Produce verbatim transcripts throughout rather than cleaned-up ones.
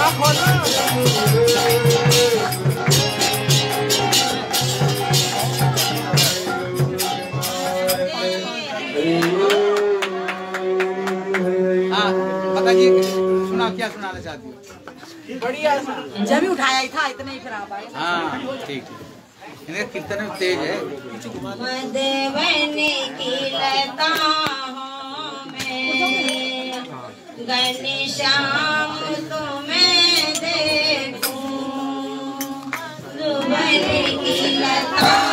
सुना क्या सुनाना चाहती हो? बढ़िया जब भी उठाया ही था इतने ही फिर आप आए। हाँ ठीक ठीक। इनका कीर्तन में तेज है। मधुबनी की लताओं में घनश्याम तुम्हें देखूं, मधुबनी की लताओं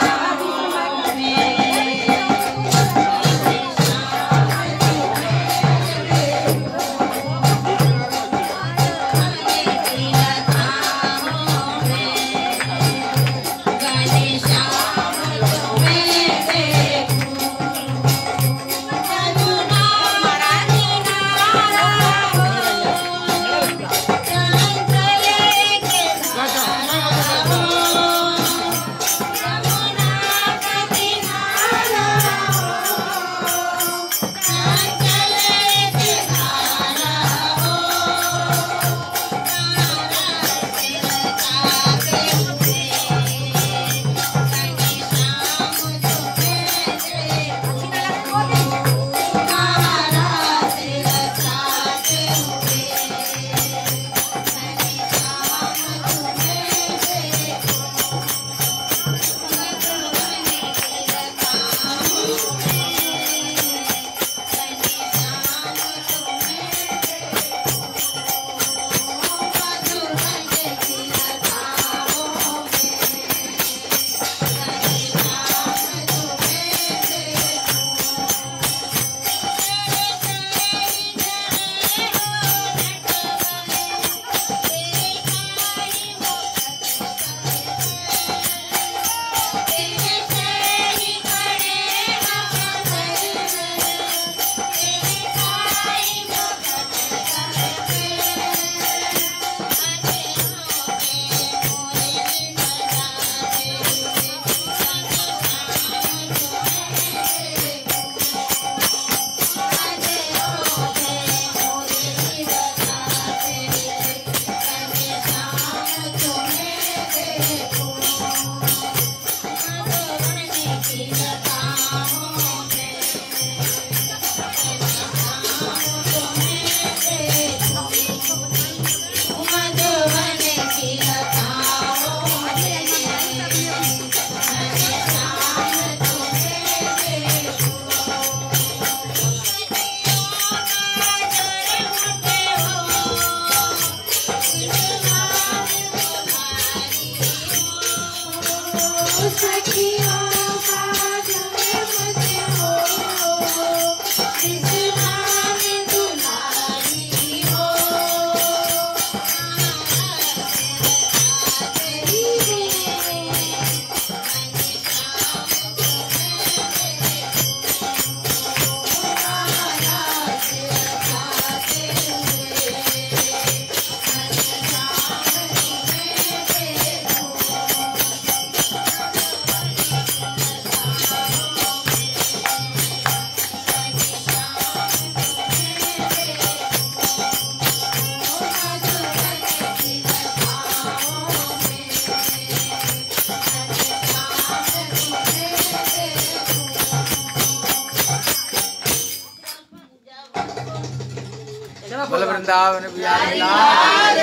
वृंदावन बिहारी लाल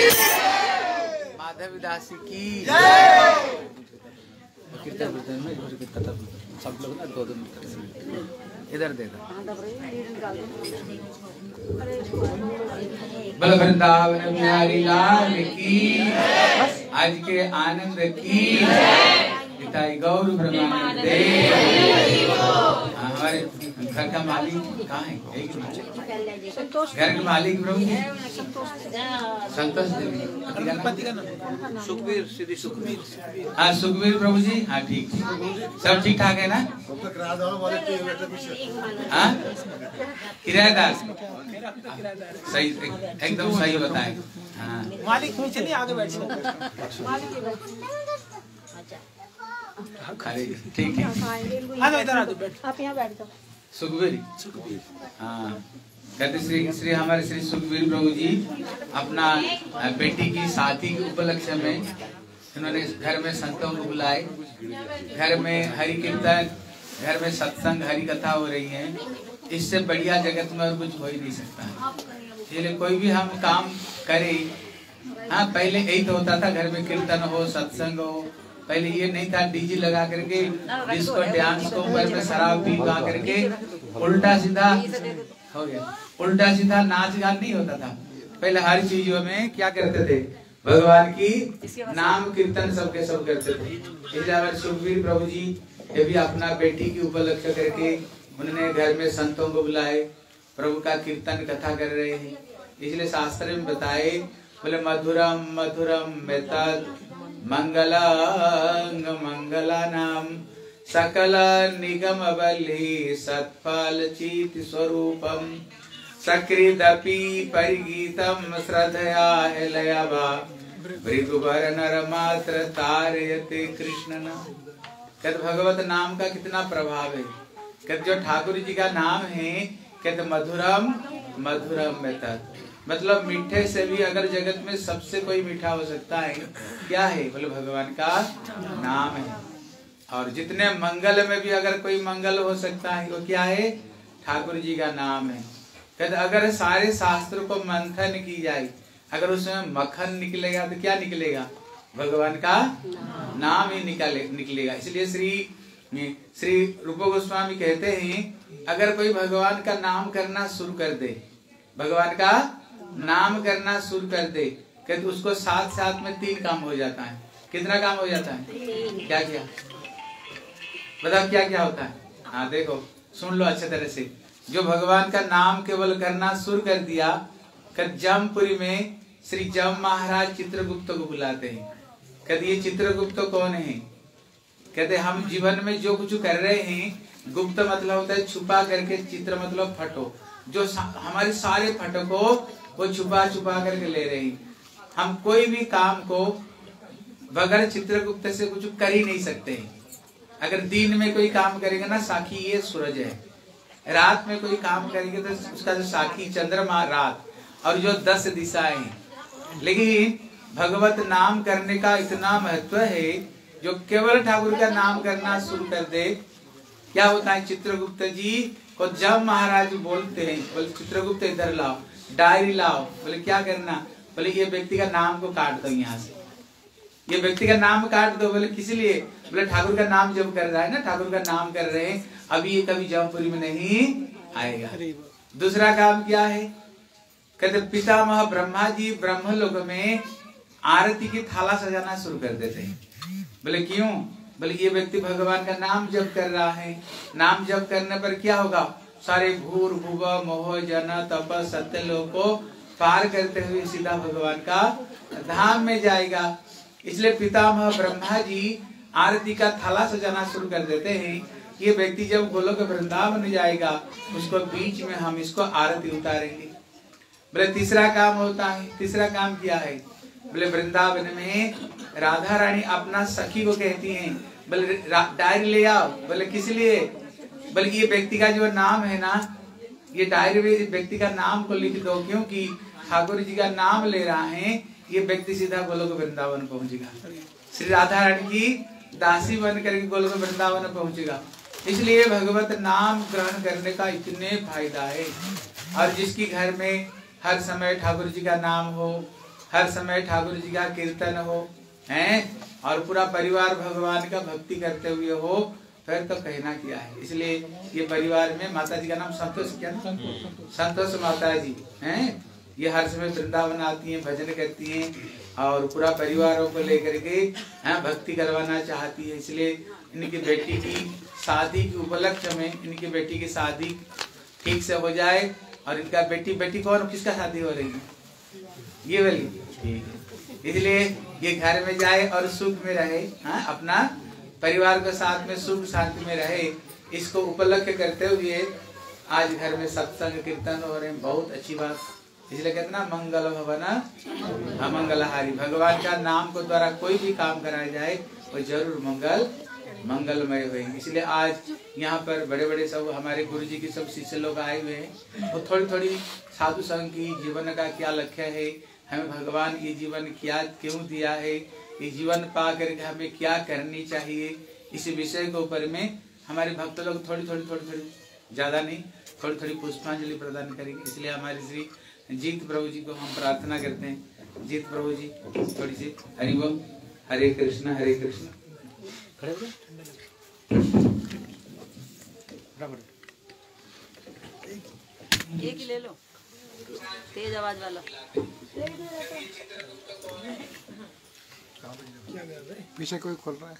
माधवी दासी की कीर्तन में सब लोग ना दो दो इधर दे दो। बल वृंदावन बिहारी लाल की आज के आनंद की पिताई गौर ब्रह्मानंद देव। हमारे घर का मालिक कहाँ है? घर के मालिक प्रभु संतोष देवी। सुखवीर श्री सुखवीर। हाँ सुखवीर प्रभु जी। हाँ ठीक सब ठीक ठाक है ना? हाँ किराएदार सही एकदम सही बताए। हाँ मालिक चलिए आगे बैठिए। ठीक है इधर आ जाओ, आप यहाँ बैठ जाओ। सुखवीर सुखवीर हाँ कहते श्री श्री हमारे श्री सुखबीर प्रभु जी अपना बेटी की शादी के उपलक्ष्य में इन्होंने घर में संतों को बुलाए, घर में हरि कीर्तन, घर में सत्संग, हरि कथा हो रही है। इससे बढ़िया जगत में और कुछ हो ही नहीं सकता। इसलिए कोई भी हम काम करें, हाँ पहले यही तो होता था, घर में कीर्तन हो, सत्संग हो। पहले ये नहीं था डीजे लगा करके जिसको डांस को ऊपर में शराब पी पा करके उल्टा सीधा हो गया, उल्टा सीधा नाच गान नहीं होता था। पहले हर चीजों में क्या करते थे, भगवान की नाम कीर्तन सबके सब करते थे। इसलिए हमारे सुखबीर प्रभु जी ये भी अपना बेटी की उपलक्ष्य करके उन्होंने घर में संतों को बुलाए, प्रभु का कीर्तन कथा कर रहे हैं। इसलिए शास्त्र में बताए, बोले मधुरम मधुरम मेतद मंगलांग मंगला नाम सकल निगम बलि सत्फल चित स्वरूपम सकृदपि परिगीतम श्रद्धया हेलयवा भृगुवर नर मात्र तारयते कृष्ण नाम। कहते भगवत नाम का कितना प्रभाव है। कहते जो ठाकुर जी का नाम है, कहते मधुरम मधुरम मेतद, मतलब मीठे से भी अगर जगत में सबसे कोई मीठा हो सकता है, क्या है, बोले भगवान का नाम है। और जितने मंगल में भी अगर कोई मंगल हो सकता है, वो क्या है, ठाकुर जी का नाम है। कहते अगर सारे शास्त्र को मंथन की जाए, अगर उसमें मक्खन निकलेगा तो क्या निकलेगा, भगवान का नाम ही निकाले निकलेगा। इसलिए श्री श्री रूप गोस्वामी कहते हैं, अगर कोई भगवान का नाम करना शुरू कर दे, भगवान का नाम करना शुरू कर दे, कहते उसको साथ साथ में तीन काम हो जाता है। कितना काम हो जाता है, क्या क्या बताओ, क्या क्या होता है। हाँ देखो, सुन लो अच्छे तरह से। जो भगवान का नाम केवल करना शुरू कर दिया, कहते जमपुरी में श्री जम महाराज चित्रगुप्त को बुलाते हैं। कहते ये चित्रगुप्त कौन है, कहते हम जीवन में जो कुछ कर रहे हैं, गुप्त मतलब होता है छुपा करके, चित्र मतलब फटो, जो हमारे सारे फटो को वो छुपा छुपा करके ले रहे हैं। हम कोई भी काम को बगैर चित्रगुप्त से कुछ कर ही नहीं सकते हैं। अगर दिन में कोई काम करेंगे ना, साखी ये सूरज है, रात में कोई काम करेंगे तो उसका जो साखी चंद्रमा रात, और जो दस दिशाएं हैं। लेकिन भगवत नाम करने का इतना महत्व है, जो केवल ठाकुर का नाम करना शुरू कर दे, क्या होता है, चित्रगुप्त जी को जब महाराज बोलते हैं, बोले चित्रगुप्त इधर लाओ, डायरी लाओ, बोले क्या करना, बोले ये व्यक्ति का नाम को काट दो, यहाँ से ये व्यक्ति का नाम काट दो। बोले किस लिए, बोले ठाकुर का नाम जब कर रहा है ना, ठाकुर का नाम कर रहे हैं, अभी ये कभी जमपुरी में नहीं आएगा। दूसरा काम क्या है, कहते पितामह ब्रह्मा जी ब्रह्मलोक में आरती की थाला सजाना शुरू कर देते हैं। बोले क्यों, बोले ये व्यक्ति भगवान का नाम जप कर रहा है, नाम जप करने पर क्या होगा, सारे भूर भुव मोह जन तप सत्य लोग को पार करते हुए सीधा भगवान का धाम में जाएगा। इसलिए पितामह ब्रह्मा जी आरती का थाला सजाना शुरू कर देते हैं। ये व्यक्ति जब गोलोक वृंदावन में जाएगा, उसको बीच में हम इसको आरती उतारेंगे। बोले तीसरा काम होता है, तीसरा काम क्या है, बोले वृंदावन में राधा रानी अपना सखी को कहती हैं, बोले डायरी ले आओ। बोले किस लिए, बोले ये व्यक्ति का जो नाम है ना, ये डायरी में व्यक्ति का नाम को लिख दो, क्योंकि ठाकुर जी का नाम ले रहा है, ये व्यक्ति सीधा गोलोक वृंदावन पहुंचेगा, श्री राधा रानी की दासी बन करके गोलोक वृंदावन पहुंचेगा। इसलिए भगवत नाम ग्रहण करने का इतने फायदा है। और जिसकी घर में हर समय ठाकुर जी का नाम हो, हर समय ठाकुर जी का कीर्तन हो, हैं, और पूरा परिवार भगवान का भक्ति करते हुए हो, फिर तो कहना क्या है। इसलिए ये परिवार में माता जी का नाम संतोष, क्या संतोष माता जी हैं, ये हर समय वृंदावन आती हैं, भजन करती हैं, और पूरा परिवारों को लेकर के हैं भक्ति करवाना चाहती है। इसलिए इनकी बेटी की शादी के उपलक्ष्य में, इनकी बेटी की शादी ठीक से हो जाए। और इनका बेटी बेटी कौन, किसका शादी हो रही है, ये वाली, ठीक है। इसलिए ये घर में जाए और सुख में रहे, हाँ, अपना परिवार के साथ में सुख शांति में रहे, इसको उपलक्ष्य करते हुए आज घर में सत्संग कीर्तन हो रहे हैं, बहुत अच्छी बात। इसलिए कहते ना मंगल भवना अमंगलहारी, भगवान का नाम को द्वारा कोई भी काम कराया जाए वो जरूर मंगल मंगलमय हुए। इसलिए आज यहाँ पर बड़े बड़े सब हमारे गुरु जी के सब शिष्य लोग आए हुए हैं। तो थोड़ी थोड़ी साधु संघ की जीवन का क्या लक्ष्य है, हमें भगवान ये जीवन क्या क्यों दिया है, ये जीवन पा करके हमें क्या करनी चाहिए, इस विषय के ऊपर में हमारे भक्त लोग थोड़ी थोड़ी थोड़ी थोड़ी ज्यादा नहीं थोड़ी थोड़ी पुष्पांजलि प्रदान करेंगे। इसलिए हमारे श्री जीत प्रभु जी को हम प्रार्थना करते हैं। जीत प्रभु जी थोड़ी सी हरि बोल। हरे कृष्ण हरे कृष्ण। खड़े हो एक ही ले लो, तेज आवाज वाला। पीछे कोई खोल रहा है।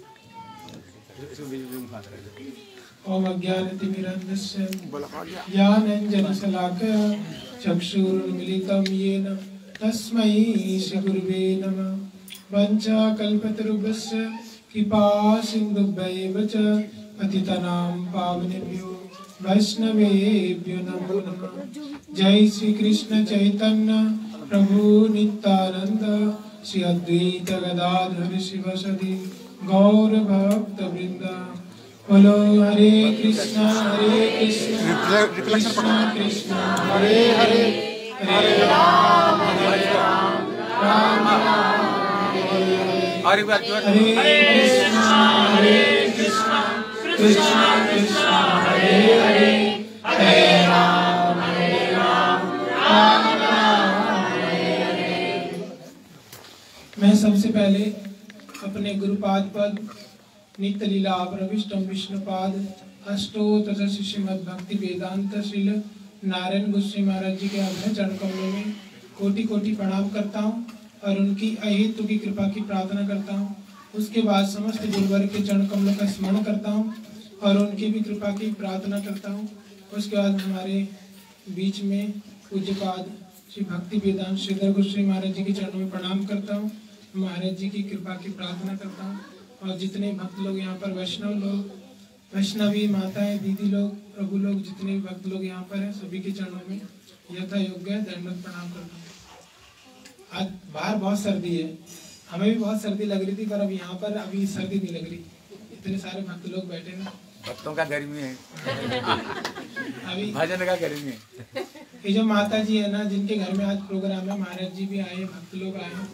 ओम अज्ञानतिमिरन्धस्य ज्ञानाञ्जनशलाकया चक्षुरुन्मीलितं येन तस्मै श्रीगुरुवे नमः। वञ्चाकल्पतरुभ्यश्च कृपा सिन्धुभ्यैव च पतितानां पावनेभ्यो वैष्णवेभ्यो नमो नमः। जय श्री कृष्ण चैतन्य प्रभु नित्यानंद श्री अद्वैत गदाधर शिवसदि गौर भक्त वृंद। बोलो हरे कृष्णा हरे कृष्णा कृष्णा कृष्णा हरे हरे, हरे राम हरे राम राम राम हरे हरे। और एक बार जोर। हरे कृष्णा हरे कृष्णा कृष्णा कृष्णा हरे हरे, हरे राम हरे राम राम राम हरे हरे। मैं सबसे पहले अपने गुरुपाद पद नित्य लीला प्रविष्टम विष्णुपाद अष्टोत्तर श्रीमद् भक्ति वेदांत श्रील नारायण गोस्वामी महाराज जी के अभय चरण कमलों में कोटि कोटि प्रणाम करता हूँ और उनकी अहेतु की कृपा की प्रार्थना करता हूँ। उसके बाद समस्त गुरुवर के चरण कमलों का स्मरण करता हूँ और उनकी भी कृपा की प्रार्थना करता हूँ। उसके बाद हमारे बीच में पूज्यपाद श्री भक्ति वेदांत श्रीधर गोस्वामी महाराज जी के चरणों में प्रणाम करता हूँ, महाराज जी की कृपा की प्रार्थना करता हूँ। और जितने भक्त लोग यहाँ पर वैष्णव लोग, वैष्णवी माताएं, दीदी लोग, प्रभु लोग, जितने भी भक्त लोग यहाँ पर हैं, सभी के चरणों में यथा योग्य दंडवत प्रणाम करता हूँ। आज बाहर बहुत सर्दी है, हमें भी बहुत सर्दी लग रही थी, पर अब यहाँ पर अभी सर्दी नहीं लग रही। इतने सारे भक्त लोग बैठे ना, भक्तों का गर्मी है अभी भजन का गर्मी है। ये जो माता जी है ना, जिनके घर में आज प्रोग्राम है, महाराज जी भी आए, भक्त लोग आए,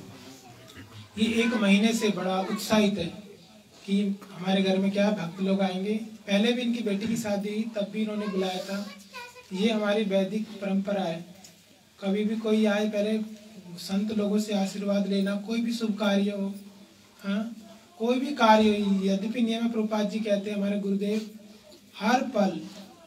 ये एक महीने से बड़ा उत्साहित है कि हमारे घर में क्या भक्त लोग आएंगे। पहले भी इनकी बेटी की शादी हुई, तब भी इन्होंने बुलाया था। ये हमारी वैदिक परंपरा है, कभी भी कोई आए पहले संत लोगों से आशीर्वाद लेना, कोई भी शुभ कार्य हो, हाँ कोई भी कार्य हो। यद्यपि नियम प्रभुपाद जी कहते हैं, हमारे गुरुदेव हर पल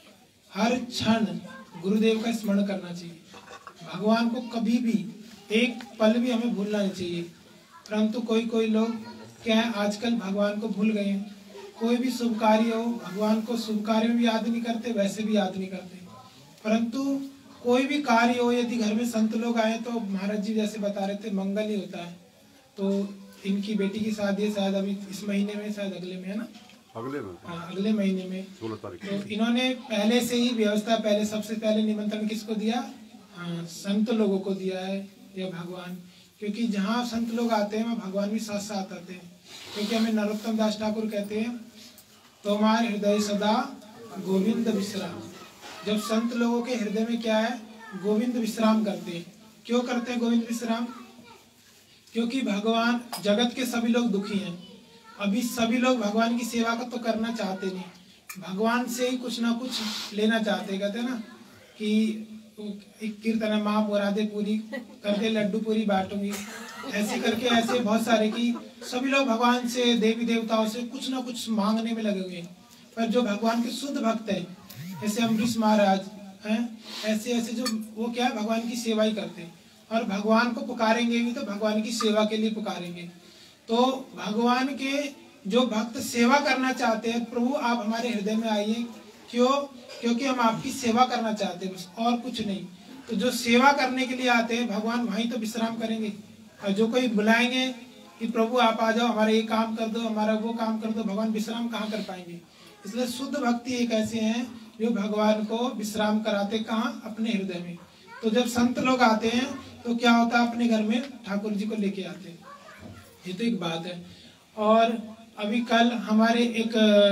हर क्षण गुरुदेव का स्मरण करना चाहिए। भगवान को कभी भी एक पल भी हमें भूलना नहीं चाहिए। परंतु कोई कोई लोग क्या है, आजकल भगवान को भूल गए हैं। कोई भी शुभ कार्य हो, भगवान को शुभ कार्य में भी याद नहीं करते, वैसे भी याद नहीं करते। परंतु कोई भी कार्य हो, यदि घर में संत लोग आए तो महाराज जी जैसे बता रहे थे मंगल ही होता है। तो इनकी बेटी की शादी शायद अभी इस महीने में, शायद अगले में है ना, अगले में, हाँ अगले महीने में सोलह तारीख। तो इन्होंने पहले से ही व्यवस्था, पहले सबसे पहले निमंत्रण किसको दिया? हाँ संत लोगों को दिया है, या भगवान, क्योंकि जहाँ संत लोग आते हैं वहाँ भगवान भी साथ साथ आते हैं। क्योंकि हमें नरोत्तम दास ठाकुर कहते हैं, तुम्हारे हृदय सदा गोविंद विश्राम। जब संत लोगों के हृदय में क्या है, गोविंद विश्राम करते हैं। क्यों करते हैं गोविंद विश्राम? क्योंकि भगवान, जगत के सभी लोग दुखी हैं। अभी सभी लोग भगवान की सेवा को तो करना चाहते नहीं, भगवान से ही कुछ ना कुछ लेना चाहते। कहते हैं ना कि एक कीर्तन है, माँ मुरादे पूरी करके लड्डू पूरी बांटूंगी, ऐसे करके ऐसे बहुत सारे कि सभी लोग भगवान से, देवी देवताओं से कुछ ना कुछ मांगने में लगे हुए हैं। पर जो भगवान के शुद्ध भक्त हैं, जैसे अम्बरीश महाराज हैं, ऐसे ऐसे जो वो क्या है, भगवान की सेवा ही करते हैं। और भगवान को पुकारेंगे भी तो भगवान की सेवा के लिए पुकारेंगे। तो भगवान के जो भक्त सेवा करना चाहते हैं, प्रभु आप हमारे हृदय में आइए। क्यों? क्योंकि हम आपकी सेवा करना चाहते हैं, बस और कुछ नहीं। तो जो सेवा करने के लिए आते हैं, भगवान वहीं तो विश्राम करेंगे। और जो कोई बुलाएंगे कि प्रभु आप आ जाओ, हमारा ये काम कर दो, हमारा वो काम कर दो, भगवान विश्राम कहाँ कर पाएंगे? इसलिए शुद्ध भक्ति एक ऐसे हैं जो भगवान को विश्राम कराते, कहाँ? अपने हृदय में। तो जब संत लोग आते हैं तो क्या होता है, अपने घर में ठाकुर जी को लेके आते हैं। ये तो एक बात है। और अभी कल हमारे एक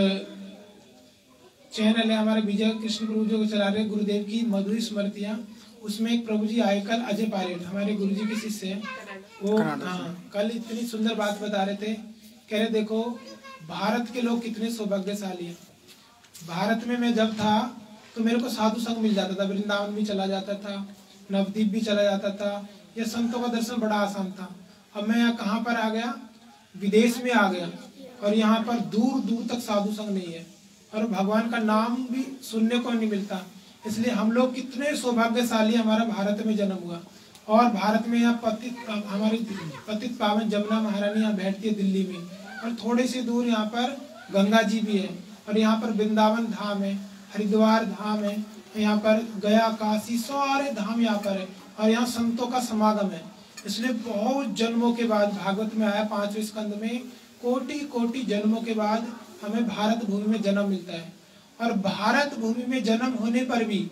चैनल है हमारे विजय कृष्ण प्रभु जो चला रहे गुरुदेव की मधुर स्मृतियाँ, उसमें एक प्रभु जी आए कल, अजय पारेट हमारे गुरु जी के शिष्य हैं वो। हाँ, कल इतनी सुंदर बात बता रहे थे, कह रहे देखो भारत के लोग कितने सौभाग्यशाली हैं। भारत में मैं जब था तो मेरे को साधु संग मिल जाता था, वृंदावन भी चला जाता था, नवदीप भी चला जाता था, यह संतों का दर्शन बड़ा आसान था। अब मैं यहाँ कहाँ पर आ गया, विदेश में आ गया, और यहाँ पर दूर दूर तक साधु संग नहीं है और भगवान का नाम भी सुनने को नहीं मिलता। इसलिए हम लोग कितने सौभाग्यशाली, हमारा भारत में जन्म हुआ। और भारत में यहाँ पतित हमारी पतित पावन जमुना महारानी यहाँ बैठती है दिल्ली में, और थोड़े से दूर यहाँ पर गंगा जी भी है, और यहाँ पर वृंदावन धाम है, हरिद्वार धाम है, यहाँ पर गया काशी सारे धाम यहाँ पर है, और यहाँ संतों का समागम है। इसलिए बहुत जन्मों के बाद भागवत में आया पांचवें स्कंद में, कोटि कोटि जन्मों के बाद हमें भारत भूमि में जन्म मिलता है। और भारत भूमि में जन्म होने पर भी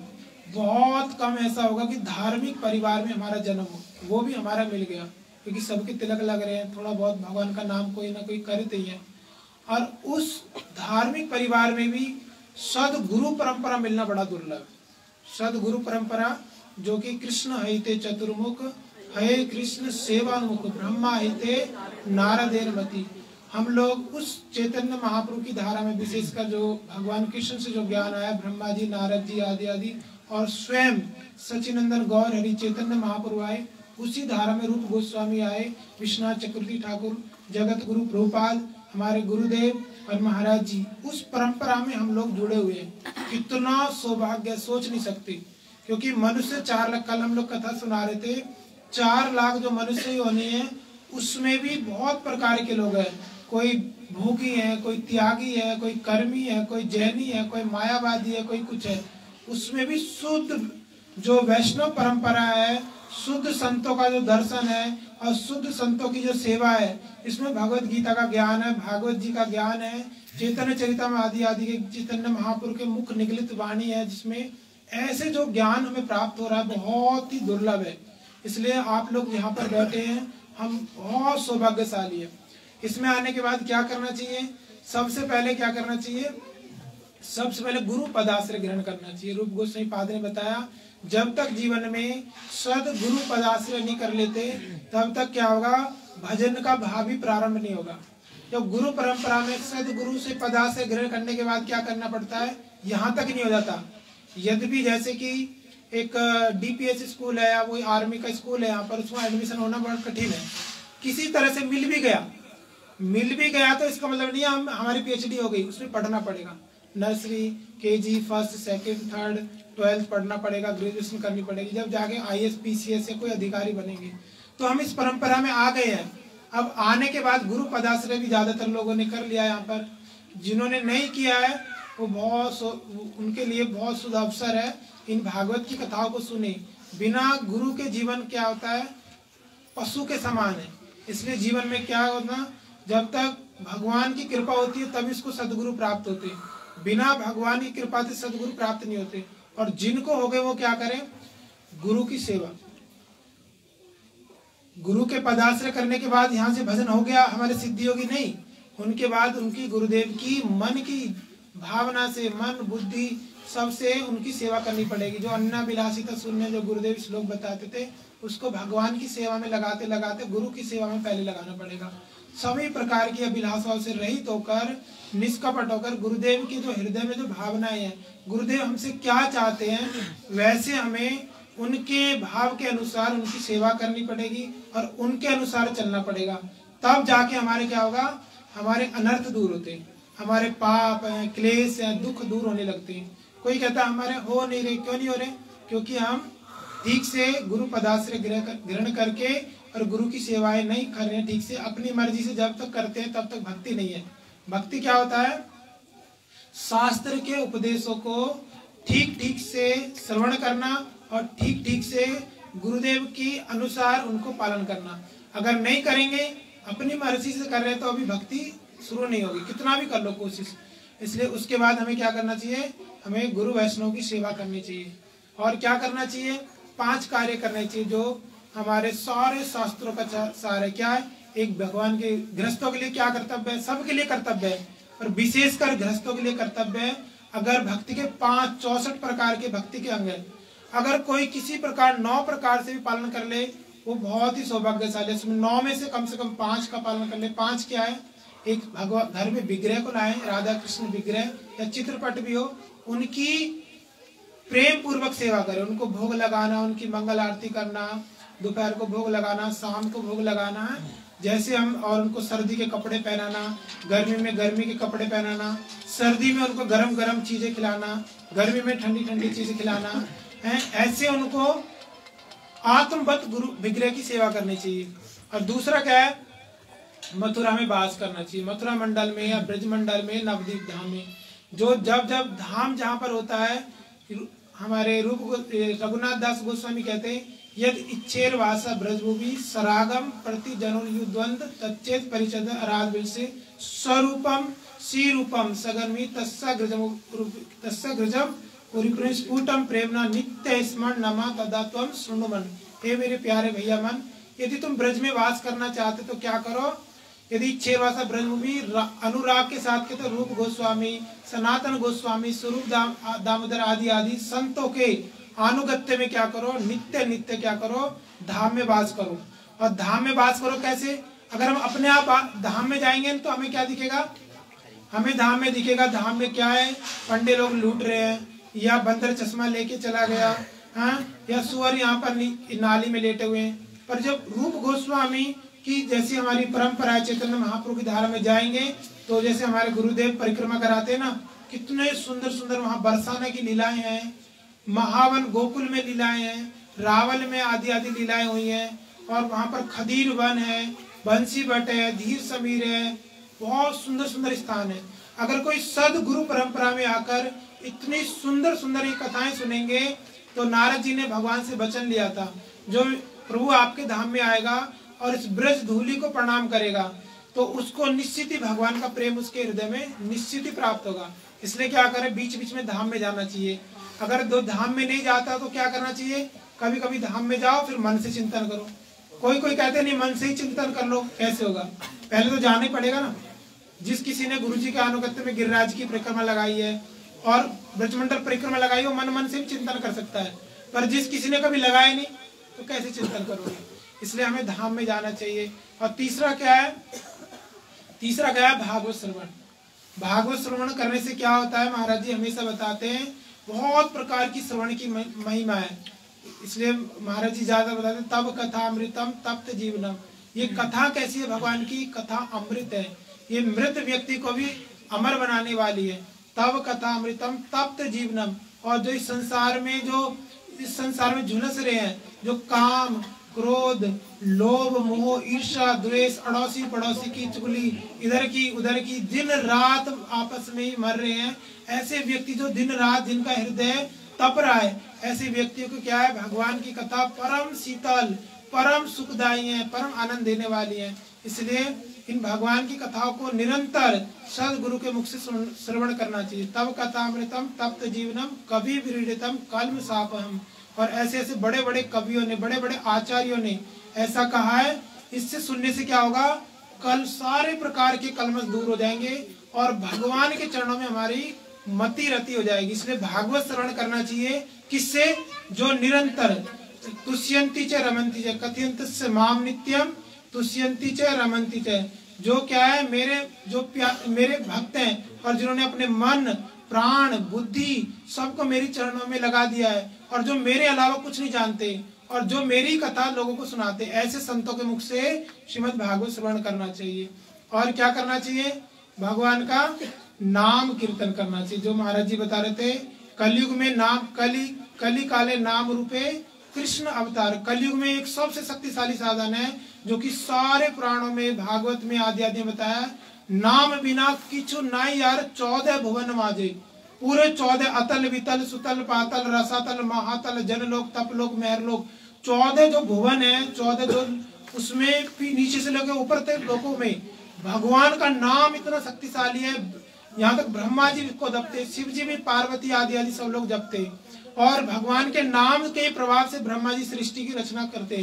बहुत कम ऐसा होगा कि धार्मिक परिवार में हमारा जन्म हो, वो भी हमारा मिल गया, क्योंकि सबके तिलक लग रहे हैं, थोड़ा बहुत भगवान का नाम कोई ना कोई करते ही है। और उस धार्मिक परिवार में भी सदगुरु परंपरा मिलना बड़ा दुर्लभ। सदगुरु परंपरा जो कि कृष्ण हिते चतुर्मुख, हे कृष्ण सेवानुमुख, ब्रह्मा हिते नारदेर मति। हम लोग उस चैतन्य महाप्रभु की धारा में, विशेषकर जो भगवान कृष्ण से जो ज्ञान आया, ब्रह्मा जी, नारद जी आदि आदि, और स्वयं सचिनंदन गौर हरि चैतन्य महाप्रभु आए, उसी धारा में रूप गोस्वामी आए, विश्वनाथ चक्रवर्ती ठाकुर, जगत गुरु प्रभुपाद, हमारे गुरुदेव और महाराज जी, उस परंपरा में हम लोग जुड़े हुए हैं। कितना सौभाग्य सोच नहीं सकते, क्योंकि मनुष्य चार लाख, कल हम लोग कथा सुना रहे थे, चार लाख जो मनुष्य होनी है उसमें भी बहुत प्रकार के लोग हैं। कोई भोगी है, कोई त्यागी है, कोई कर्मी है, कोई जैनी है, कोई मायावादी है, कोई कुछ है। उसमें भी शुद्ध जो वैष्णव परंपरा है, शुद्ध संतों का जो दर्शन है और शुद्ध संतों की जो सेवा है, इसमें भगवत गीता का ज्ञान है, भागवत जी का ज्ञान है, चैतन्य चरितामृत आदि आदि के चैतन्य महापुरुष के मुख निगलित वाणी है, जिसमें ऐसे जो ज्ञान हमें प्राप्त हो रहा है बहुत ही दुर्लभ है। इसलिए आप लोग यहाँ पर बैठे हैं, हम बहुत सौभाग्यशाली है। इसमें आने के बाद क्या करना चाहिए, सबसे पहले क्या करना चाहिए, सबसे पहले गुरु पदाश्रय ग्रहण करना चाहिए। रूप गोस्वामी पाद ने बताया, जब तक जीवन में सद गुरु पदाश्रय नहीं कर लेते तब तक क्या होगा, भजन का भाव भी प्रारंभ नहीं होगा। जब गुरु परंपरा में सद गुरु से पदाश्रय ग्रहण करने के बाद क्या करना पड़ता है, यहाँ तक नहीं हो जाता। यद्यपि जैसे कि एक डीपीएस स्कूल है या वो आर्मी का स्कूल है, यहाँ पर उसमें एडमिशन होना बहुत कठिन है, किसी तरह से मिल भी गया मिल भी गया तो इसका मतलब नहीं हम हमारी पीएचडी हो गई, उसमें पढ़ना पड़ेगा। Nursery, KG, first, second, third, twelfth पढ़ना पड़ेगा, ग्रेजुएशन करनी पड़ेगी, जब जाके आईएएस, पीसीएस या कोई अधिकारी बनेंगे। तो हम इस परंपरा में आ गए हैं। अब आने के बाद गुरु पदाश्रय भी ज्यादातर लोगों ने कर लिया। यहाँ पर जिन्होंने नहीं किया है वो बहुत उनके लिए बहुत शुभ अवसर है, इन भागवत की कथाओं को सुने। बिना गुरु के जीवन क्या होता है, पशु के समान है। इसलिए जीवन में क्या होता, जब तक भगवान की कृपा होती है तभी इसको सदगुरु प्राप्त होते हैं। बिना भगवान की कृपा से सदगुरु प्राप्त नहीं होते। और जिनको हो गए वो क्या करें, गुरु की सेवा। गुरु के पदाश्रय करने के बाद यहाँ से भजन हो गया, हमारी सिद्धि होगी नहीं। उनके बाद उनकी गुरुदेव की मन की भावना से, मन बुद्धि सबसे उनकी सेवा करनी पड़ेगी। जो अन्ना विलासिता शून्य जो गुरुदेव श्लोक बताते थे, उसको भगवान की सेवा में लगाते लगाते गुरु की सेवा में पहले लगाना पड़ेगा। सभी प्रकार की अभिलाषाओं से रहित होकर, निष्कपट होकर, गुरुदेव की जो हृदय में जो भावनाएं हैं, गुरुदेव हमसे क्या चाहते हैं, वैसे हमें उनके भाव के अनुसार उनकी सेवा करनी पड़ेगी और उनके अनुसार चलना पड़ेगा। तब जाके हमारे क्या होगा, हमारे अनर्थ दूर होते हैं, हमारे पाप है, क्लेश है, दुख दूर होने लगते हैं। कोई कहता है हमारे हो नहीं रहे, क्यों नहीं हो रहे, क्योंकि हम ठीक से गुरु पदाश्रय ग्रहण करके और गुरु की सेवाएं नहीं कर रहे हैं ठीक से। अपनी मर्जी से जब तक करते हैं तब तक भक्ति नहीं है। भक्ति क्या होता है, शास्त्र के उपदेशों को ठीक ठीक से श्रवण करना और ठीक ठीक से गुरुदेव की अनुसार उनको पालन करना। अगर नहीं करेंगे, अपनी मर्जी से कर रहे हैं, तो अभी भक्ति शुरू नहीं होगी, कितना भी कर लो कोशिश। इसलिए उसके बाद हमें क्या करना चाहिए, हमें गुरु वैष्णव की सेवा करनी चाहिए। और क्या करना चाहिए, पांच कार्य करने चाहिए जो हमारे सारे शास्त्रों का सार है। क्या है, एक भगवान के गृहस्थों के लिए क्या कर्तव्य है, सबके लिए कर्तव्य है, और विशेषकर गृहस्थों के लिए कर्तव्य है। अगर भक्ति के पांच चौसठ प्रकार के भक्ति के अंग है, अगर कोई किसी प्रकार नौ प्रकार से भी पालन कर ले वो बहुत ही सौभाग्यशाली। इसमें नौ में से कम से कम पांच का पालन कर ले। पांच क्या है, एक भगवान घर में विग्रह को लाए, राधा कृष्ण विग्रह या चित्रपट भी हो, उनकी प्रेम पूर्वक सेवा करें, उनको भोग लगाना, उनकी मंगल आरती करना, दोपहर को भोग लगाना, शाम को भोग लगाना है जैसे हम, और उनको सर्दी के कपड़े पहनाना, गर्मी में गर्मी के कपड़े पहनाना, सर्दी में उनको गरम गरम चीजें खिलाना, गर्मी में ठंडी ठंडी चीजें खिलाना है। ऐसे उनको आत्मवत गुरु विग्रह की सेवा करनी चाहिए। और दूसरा क्या है, मथुरा में वास करना चाहिए, मथुरा मंडल में या ब्रज मंडल में, नवदीप धाम में। जो जब जब धाम जहाँ पर होता है, हमारे रूप रघुनाथ दास गोस्वामी कहते हैं, यद इच्छेर वासा ब्रजभूमि सरागम प्रति जनुर्युद्वंद तच्चेत परिचद आराध से स्वरूपम श्रीरूपम सगन्वी तस्सा गृजम तस्सा गृजम उरिपुर स्फुटम प्रेमना नित्य स्मरण नमा तदा त्वम शृणुमन। हे मेरे प्यारे भैया मन, यदि तुम ब्रज में वास करना चाहते तो क्या करो, यदि छेवासा ब्रजभूमि अनुराग के साथ के तो रूप गोस्वामी, सनातन गोस्वामी, स्वरूप दाम, दामोदर आदि आदि संतों के अनुगत्य में क्या करो, नित्य नित्य क्या करो, धाम में वास करो। और धाम में वास करो कैसे, अगर हम अपने आप धाम में जाएंगे तो हमें क्या दिखेगा, हमें धाम में दिखेगा, धाम में क्या है, पंडे लोग लूट रहे हैं, या बंदर चश्मा लेके चला गया, हाँ, या सुअर यहाँ पर नाली में लेटे हुए हैं। पर जब रूप गोस्वामी की जैसी हमारी परंपरा है, चैतन्य महाप्रभु की धारा में जाएंगे तो जैसे हमारे गुरुदेव परिक्रमा कराते हैं ना, कितने सुंदर सुंदर वहाँ बरसाने की लीलाएं हैं, महावन गोकुल में लीलाएं हैं, रावल में आदि आदि लीलाएं हुई हैं, और वहाँ पर खदीर वन है, बंसी भट्ट है, धीर समीर है, बहुत सुंदर सुंदर स्थान है। अगर कोई सदगुरु परंपरा में आकर इतनी सुंदर सुंदर ये कथाएं सुनेंगे तो नारद जी ने भगवान से वचन लिया था, जो प्रभु आपके धाम में आएगा और इस ब्रज धूलि को प्रणाम करेगा तो उसको निश्चित ही भगवान का प्रेम उसके हृदय में निश्चित ही प्राप्त होगा। इसलिए क्या करें, बीच बीच में धाम में जाना चाहिए। अगर दो धाम में नहीं जाता तो क्या करना चाहिए, कभी कभी धाम में जाओ फिर मन से चिंतन करो। कोई कोई कहते नहीं मन से ही चिंतन कर लो, कैसे होगा, पहले तो जाना ही पड़ेगा ना। जिस किसी ने गुरु जी के अनुगत्य में गिरिराज की परिक्रमा लगाई है और ब्रजमंडल परिक्रमा लगाई हो, मन मन से भी चिंतन कर सकता है, पर जिस किसी ने कभी लगाया नहीं तो कैसे चिंतन करोगे। इसलिए हमें धाम में जाना चाहिए। और तीसरा क्या है, तीसरा क्या है, भागवत श्रवण। भागवत श्रवण करने से क्या होता है, महाराज जी हमेशा बताते हैं, बहुत प्रकार की श्रवण की महिमा है। इसलिए महाराज जी ज्यादा बताते हैं, तब कथा अमृतम तप्त जीवनम। ये कथा कैसी है, भगवान की कथा अमृत है, ये मृत व्यक्ति को भी अमर बनाने वाली है। तब कथा अमृतम तप्त जीवनम। और जो इस संसार में जो इस संसार में झुलस रहे हैं, जो काम क्रोध लोभ मोह ईर्ष्या द्वेष अड़ोसी पड़ोसी की चुगली इधर की उधर की दिन रात आपस में ही मर रहे हैं, ऐसे व्यक्ति जो दिन रात जिनका हृदय तप रहा है, ऐसे व्यक्तियों को क्या है, भगवान की कथा परम शीतल परम सुखदायी है, परम आनंद देने वाली है। इसलिए इन भगवान की कथाओं को निरंतर सदगुरु के मुख से श्रवण करना चाहिए। तब कथामृतम तप्त जीवनम कवि विरीडितम कल्म सापहम। और ऐसे ऐसे बड़े बड़े कवियों ने, बड़े बड़े आचार्यों ने ऐसा कहा है, इससे सुनने से क्या होगा, कल सारे प्रकार के कलमश दूर हो जाएंगे और भगवान के चरणों में हमारी मति रति हो जाएगी। इसलिए भागवत श्रवण करना चाहिए, किससे, जो निरंतर तुष्यंती च रमंती च कथयंत से माम नित्यम तुष्यंती च रमंती च, जो क्या है, मेरे जो मेरे भक्त हैं और जिन्होंने अपने मन प्राण बुद्धि सबको मेरी चरणों में लगा दिया है, और जो मेरे अलावा कुछ नहीं जानते और जो मेरी कथा लोगों को सुनाते, ऐसे संतों के मुख से श्रीमद् भागवत श्रवण करना चाहिए। और क्या करना चाहिए, भगवान का नाम कीर्तन करना चाहिए। जो महाराज जी बता रहे थे, कलयुग में नाम कली कली काले नाम रूपे कृष्ण अवतार। कलयुग में एक सबसे शक्तिशाली साधन है जो कि सारे पुराणों में भागवत में आदि आदि बताया, नाम बिना किछु नाई यार चौदह भुवन माजे। पूरे चौदह अतल वितल सुतल पातल रसातल महातल जनलोक तपलोक महरलोक, चौदह जो भुवन है, चौदह जो उसमें नीचे से लेकर ऊपर तक लोगों में भगवान का नाम इतना शक्तिशाली है। यहाँ तक ब्रह्मा जी को जपते, शिव जी भी, पार्वती आदि आदि सब लोग जपते, और भगवान के नाम के प्रभाव से ब्रह्मा जी सृष्टि की रचना करते हैं।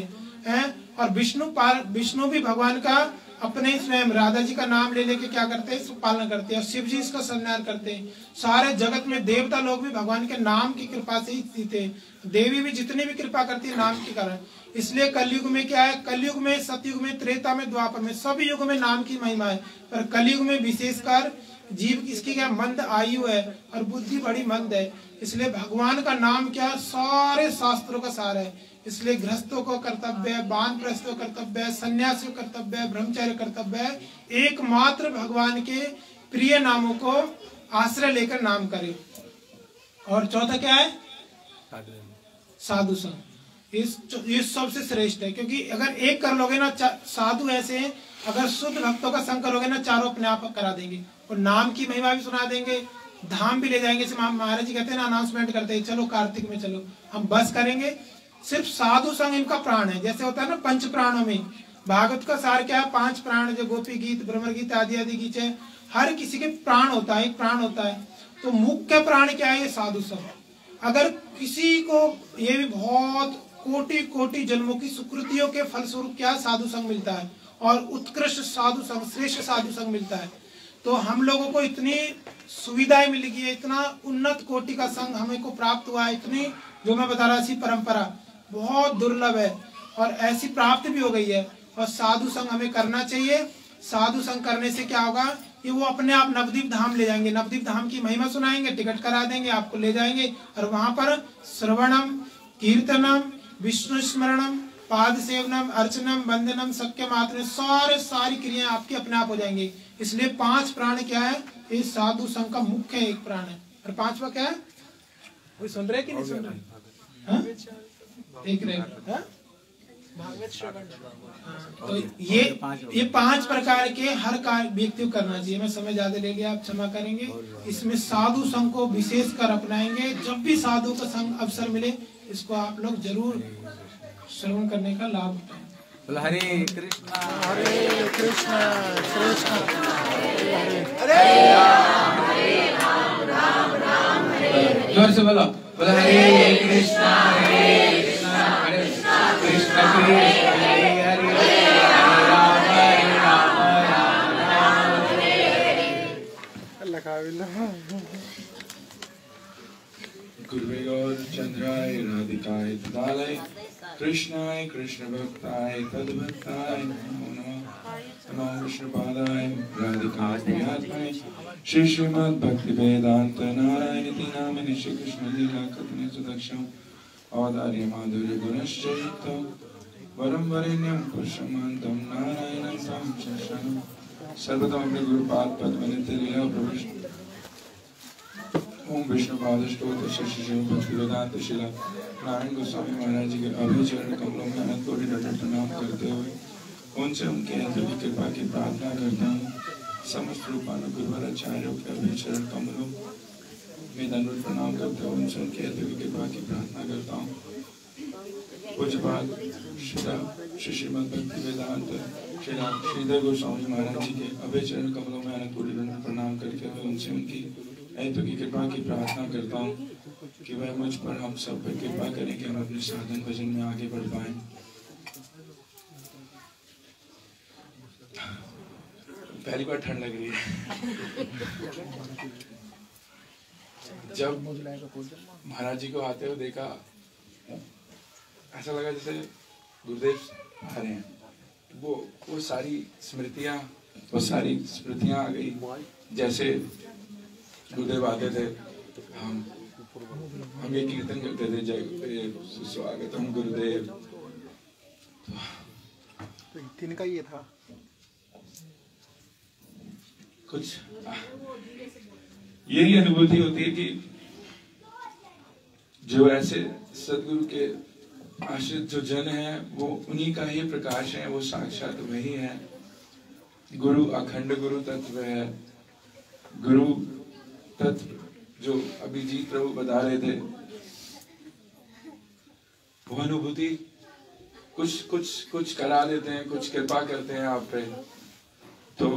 है। और विष्णु पाल विष्णु भी भगवान का अपने स्वयं राधा जी का नाम ले लेके क्या करते हैं, इसको पालन करते हैं। और शिव जी इसका संहार करते हैं। सारे जगत में देवता लोग भी भगवान के नाम की कृपा से ही स्थित है। देवी भी जितनी भी कृपा करती है नाम के कारण। इसलिए कलयुग में क्या है, कलयुग में, सतयुग में, त्रेता में, द्वापर में, सब युग में नाम की महिमा है। पर कलयुग में विशेषकर जीव इसकी क्या मंद आयु है और बुद्धि बड़ी मंद है। इसलिए भगवान का नाम क्या सारे शास्त्रों का सार है। इसलिए गृहस्थों को कर्तव्य है, वानप्रस्थों को कर्तव्य है, सन्यासियों को कर्तव्य है, ब्रह्मचार्य कर्तव्य है, एकमात्र भगवान के प्रिय नामों को आश्रय लेकर नाम करे। और चौथा क्या है, साधु संग। इस ये सबसे श्रेष्ठ है, क्योंकि अगर एक कर लोगे ना, साधु ऐसे हैं अगर शुद्ध भक्तों का संग करोगे ना, चारों अपने आप करा देंगे और नाम की महिमा भी सुना देंगे, धाम भी ले जाएंगे। महाराज जी कहते हैं ना, अनाउंसमेंट करते हैं, चलो कार्तिक में चलो, हम बस करेंगे। सिर्फ साधु संग इनका प्राण है। जैसे होता है ना पंच प्राणों में, भागवत का सार क्या है, पांच प्राण, जो गोपी गीत, भ्रमर गीत आदि आदि गीत है, हर किसी के प्राण होता है, एक प्राण होता है। तो मुख्य प्राण क्या है, ये साधु संग। अगर किसी को, ये भी बहुत कोटि कोटि जन्मों की सुकृतियों के फलस्वरूप क्या साधु संग मिलता है, और उत्कृष्ट साधु संग, श्रेष्ठ साधु संग मिलता है। तो हम लोगों को इतनी सुविधाएं मिल गई है, इतना उन्नत कोटि का संग हमें को प्राप्त हुआ है, इतनी जो मैं बता रहा, ऐसी परंपरा बहुत दुर्लभ है और ऐसी प्राप्त भी हो गई है। और साधु संग हमें करना चाहिए। साधु संग करने से क्या होगा, कि वो अपने आप नवद्वीप धाम ले जाएंगे, नवद्वीप धाम की महिमा सुनाएंगे, टिकट करा देंगे, आपको ले जाएंगे और वहां पर श्रवणम, कीर्तनम, विष्णु स्मरणम, पाद सेवनम, अर्चनम, वंदनम, सक्य मात्र, सारे सारी क्रियाएं आपकी अपने आप हो जाएंगी। इसलिए पांच प्राण क्या है, इस साधु संघ का मुख्य एक प्राण है। और पांचवा क्या है, कोई सुन रहे कि नहीं सुन रहे, एक रहे। तो ये ये पांच प्रकार के हर कार्य व्यक्ति को करना चाहिए। मैं समय ज्यादा ले लिया, आप क्षमा करेंगे। इसमें साधु संघ को विशेष कर अपनाएंगे। जब भी साधु का संग अवसर मिले, इसको आप लोग जरूर श्रवण करने का लाभ उठाएं। बोलो हरे कृष्णा हरे कृष्णा कृष्ण हरे राम हरे राम राम राम हरे। जोर से बोलो, बोलो हरे कृष्णा हरे कृष्णा हरे कृष्णा कृष्ण हरे हरे, हरे राम हरे राम राम राम हरे हरे। अल्लाह का बिल्ला। गुरुवे गौर चंद्राय राधिकाय तदालय कृष्णाय कृष्ण भक्ताय तद्भक्ताय नमो नमः। नमो विष्णुपादाय राधिकाय प्रियात्मने श्री श्रीमद् भक्ति वेदांत नारायण इति नामिने श्री कृष्ण लीला कथने सुदक्षम औदार्य माधुर्य गुणश्चैतं वरं वरेण्यं पुरुषमन्तं नारायणं तं शरणं सर्वतम अपने गुरुपाद पद्म नित्य लीला प्रविष्ट। ओम विष्णुपाद स्तोत्र श्री श्री भक्ति वेदांत शिला नारायण गोस्वामी महाराज जी के अभय चरण कमलों में अनंत कोटि दंड प्रणाम करते हुए उनसे उनके अद्भुत कृपा की प्रार्थना करता हूँ। समस्त रूपानुगुरुवर आचार्यों के अभय चरण कमलों में दंड प्रणाम करते हुए उनसे उनके अद्भुत कृपा की प्रार्थना करता हूँ। पूज्यपाद श्री श्रीमद् भक्ति वेदांत श्री श्रीधर गोस्वामी महाराज जी के अभय चरण कमलों में अनंत कोटि दंड प्रणाम करके हुए उनसे उनकी ऐतु की कृपा की प्रार्थना करता हूँ कि वह मुझ पर, हम सब पर कृपा करें कि हम अपने साधन भजन में आगे बढ़ पाए। पहली बार ठंड लग रही है। जब महाराज जी को आते हुए देखा, ऐसा लगा जैसे गुरुदेव आ रहे हैं। वो वो सारी स्मृतियाँ वो सारी स्मृतियाँ आ गई। जैसे गुरुदेव आते थे, हम हम ये कीर्तन करते थे, जय स्वागतम गुरुदेव। तो तिनका ये था कुछ यही अनुभूति होती है कि जो ऐसे सदगुरु के आश्रित जो जन है, वो उन्हीं का ही प्रकाश है, वो साक्षात वही है। गुरु अखंड गुरु तत्व है। गुरु तत्व जो अभिजीत प्रभु बता रहे थे, वो अनुभूति कुछ कुछ कुछ करा देते हैं, कुछ कृपा करते हैं आप पे, तो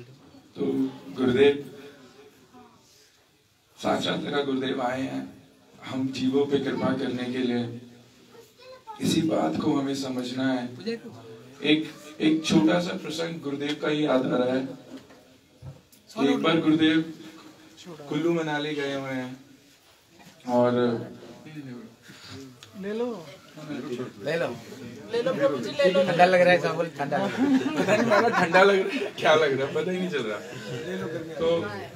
तो गुरुदेव साक्षात का गुरुदेव आए हैं हम जीवों पे कृपा करने के लिए। इसी बात को हमें समझना है। एक एक छोटा सा प्रसंग गुरुदेव का ही याद आ रहा है। एक बार गुरुदेव कुल्लू मनाली गए हुए हैं और ले लो ले लो ले लो प्रभु जी, ले लो। ठंडा लग रहा है चावल, ठंडा लग रहा है। पता नहीं माना ठंडा लग रहा है क्या लग रहा है पता ही नहीं चल रहा। तो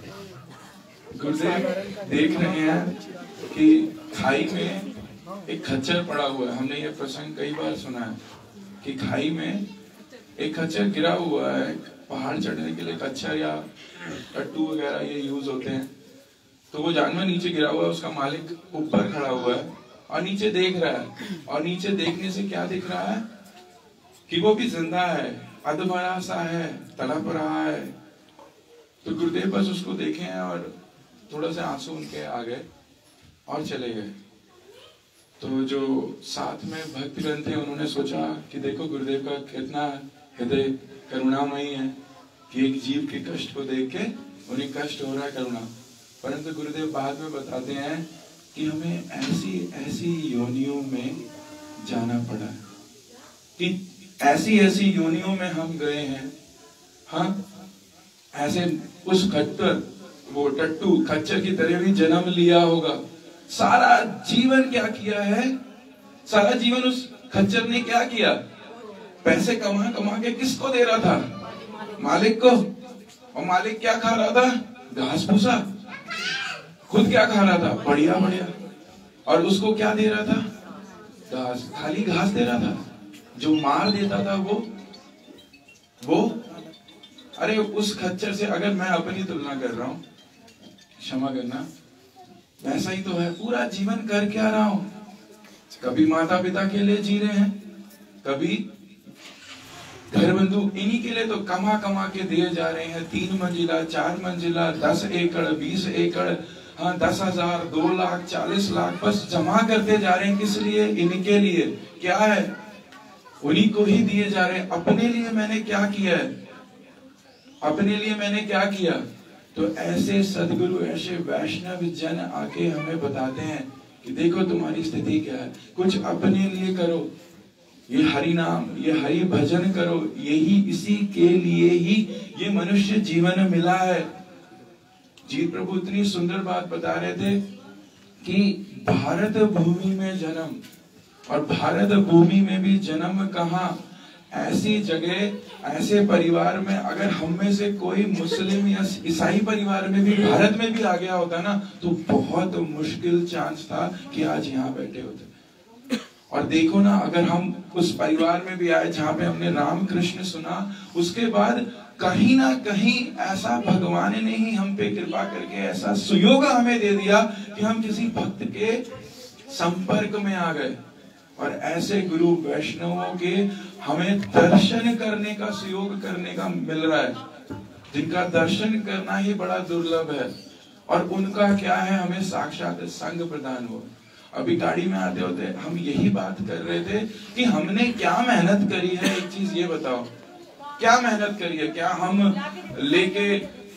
गुरुदेव देख रहे हैं कि खाई में एक खच्चर पड़ा हुआ है। हमने ये प्रसंग कई बार सुना है कि खाई में एक खच्चर गिरा हुआ है। पहाड़ चढ़ने के लिए खच्चर या टट्टू वगैरह ये यूज होते हैं। तो वो जानवर नीचे गिरा हुआ है, उसका मालिक ऊपर खड़ा हुआ है और नीचे देख रहा है। और नीचे देखने से क्या दिख रहा है कि वो भी जिंदा है, अधमरा सा है, तड़प रहा है। तो गुरुदेव बस उसको देखे हैं और थोड़ा सा आंसू उनके आ गए और चले गए। तो जो साथ में भक्तगण थे उन्होंने सोचा कि देखो गुरुदेव का कितना हृदय करुणामयी है कि एक जीव के कष्ट को देख के उन्हें कष्ट हो रहा है, करुणा। परंतु गुरुदेव बाद में बताते हैं कि हमें ऐसी ऐसी योनियों में जाना पड़ा कि ऐसी ऐसी योनियों में हम गए हैं। हाँ, ऐसे उस खट्टर वो टट्टू खच्चर की तरह भी जन्म लिया होगा। सारा जीवन क्या किया है, सारा जीवन उस खच्चर ने क्या किया, पैसे कमा कमा के किसको दे रहा था, मालिक को। और मालिक क्या खा रहा था, घास भूसा। खुद क्या खा रहा था, बढ़िया बढ़िया। और उसको क्या दे रहा था, घास, खाली घास दे रहा था। जो मार देता था वो वो अरे उस खच्चर से, अगर मैं अपनी तुलना कर रहा हूं, क्षमा करना, वैसा ही तो है। पूरा जीवन कर क्या रहा हूं, कभी माता पिता के लिए जी रहे हैं, कभी घर बंधु, इन्हीं के लिए तो कमा कमा के दिए जा रहे हैं। तीन मंजिला, चार मंजिला, दस एकड़, बीस एकड़, हाँ दस हजार, दो लाख, चालीस लाख, बस जमा करते जा रहे हैं। किस लिए, इनके लिए। क्या है, उन्हीं को ही दिए जा रहे हैं। अपने लिए मैंने क्या किया है, अपने लिए मैंने क्या किया। तो ऐसे सदगुरु, ऐसे वैष्णव जन आके हमें बताते हैं कि देखो तुम्हारी स्थिति क्या है, कुछ अपने लिए करो। ये हरि नाम, ये हरि भजन करो। यही, इसी के लिए ही ये मनुष्य जीवन मिला है। जी प्रभु इतनी सुंदर बात बता रहे थे कि भारत भूमि में जन्म, और भारत भूमि में भी जन्म कहाँ, ऐसी जगह, ऐसे परिवार में। अगर हम में से कोई मुस्लिम या ईसाई परिवार में भी भारत में भी आ गया होता ना, तो बहुत मुश्किल चांस था कि आज यहाँ बैठे होते। और देखो ना, अगर हम उस परिवार में भी आए जहाँ पे हमने राम कृष्ण सुना, उसके बाद कहीं ना कहीं ऐसा भगवान ने ही हम पे कृपा करके ऐसा सुयोग हमें दे दिया कि हम किसी भक्त के संपर्क में आ गए। और ऐसे गुरु वैष्णवों के हमें दर्शन करने का, सुयोग करने का मिल रहा है, जिनका दर्शन करना ही बड़ा दुर्लभ है। और उनका क्या है, हमें साक्षात संग प्रदान हो। अभी गाड़ी में आते होते हम यही बात कर रहे थे कि हमने क्या मेहनत करी है। एक चीज ये बताओ, क्या मेहनत करी है। क्या हम लेके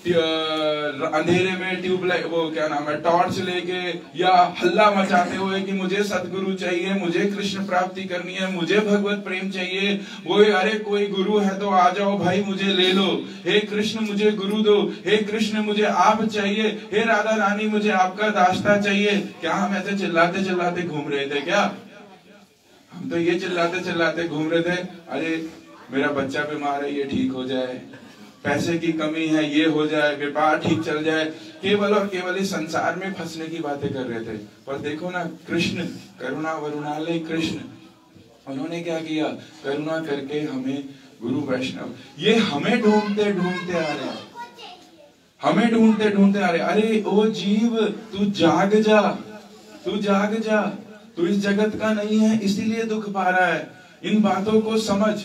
अंधेरे में ट्यूबलाइट, वो क्या नाम है, टॉर्च लेके, या हल्ला मचाते हुए कि मुझे सतगुरु चाहिए, मुझे कृष्ण प्राप्ति करनी है, मुझे भगवत प्रेम चाहिए, वो अरे कोई गुरु है तो आ जाओ भाई मुझे ले लो, हे कृष्ण मुझे गुरु दो, हे कृष्ण मुझे आप चाहिए, हे राधा रानी मुझे आपका दास्ता चाहिए। क्या हम ऐसे चिल्लाते चिल्लाते घूम रहे थे क्या? हम तो ये चिल्लाते चिल्लाते घूम रहे थे, अरे मेरा बच्चा बीमार है, ये ठीक हो जाए, पैसे की कमी है, ये हो जाए, व्यापार ठीक चल जाए। केवल और केवल इस संसार में फंसने की बातें कर रहे थे। पर देखो ना, कृष्ण करुणा वरुणालय कृष्ण, उन्होंने क्या किया, करुणा करके हमें गुरु वैष्णव, ये हमें ढूंढते ढूंढते आ रहे हैं, हमें ढूंढते ढूंढते आ रहे। अरे ओ जीव, तू जाग जा, तू जाग जा, तू इस जगत का नहीं है, इसीलिए दुख पा रहा है। इन बातों को समझ,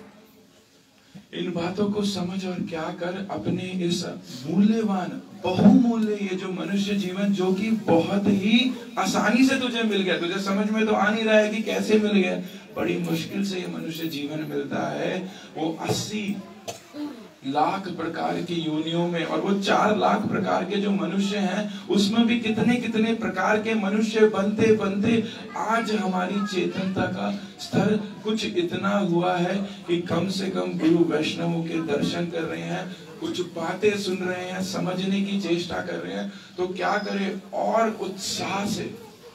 इन बातों को समझ और क्या कर, अपने इस मूल्यवान, बहुमूल्य ये जो मनुष्य जीवन, जो कि बहुत ही आसानी से तुझे मिल गया, तुझे समझ में तो आ नहीं रहा है कि कैसे मिल गया, बड़ी मुश्किल से ये मनुष्य जीवन मिलता है। वो अस्सी लाख प्रकार की योनियों में, और वो चार लाख प्रकार के जो मनुष्य हैं उसमें भी कितने कितने प्रकार के मनुष्य बनते बनते आज हमारी चेतनता का स्तर कुछ इतना हुआ है कि कम से कम गुरु वैष्णवों के दर्शन कर रहे हैं, कुछ बातें सुन रहे हैं, समझने की चेष्टा कर रहे हैं। तो क्या करें, और उत्साह से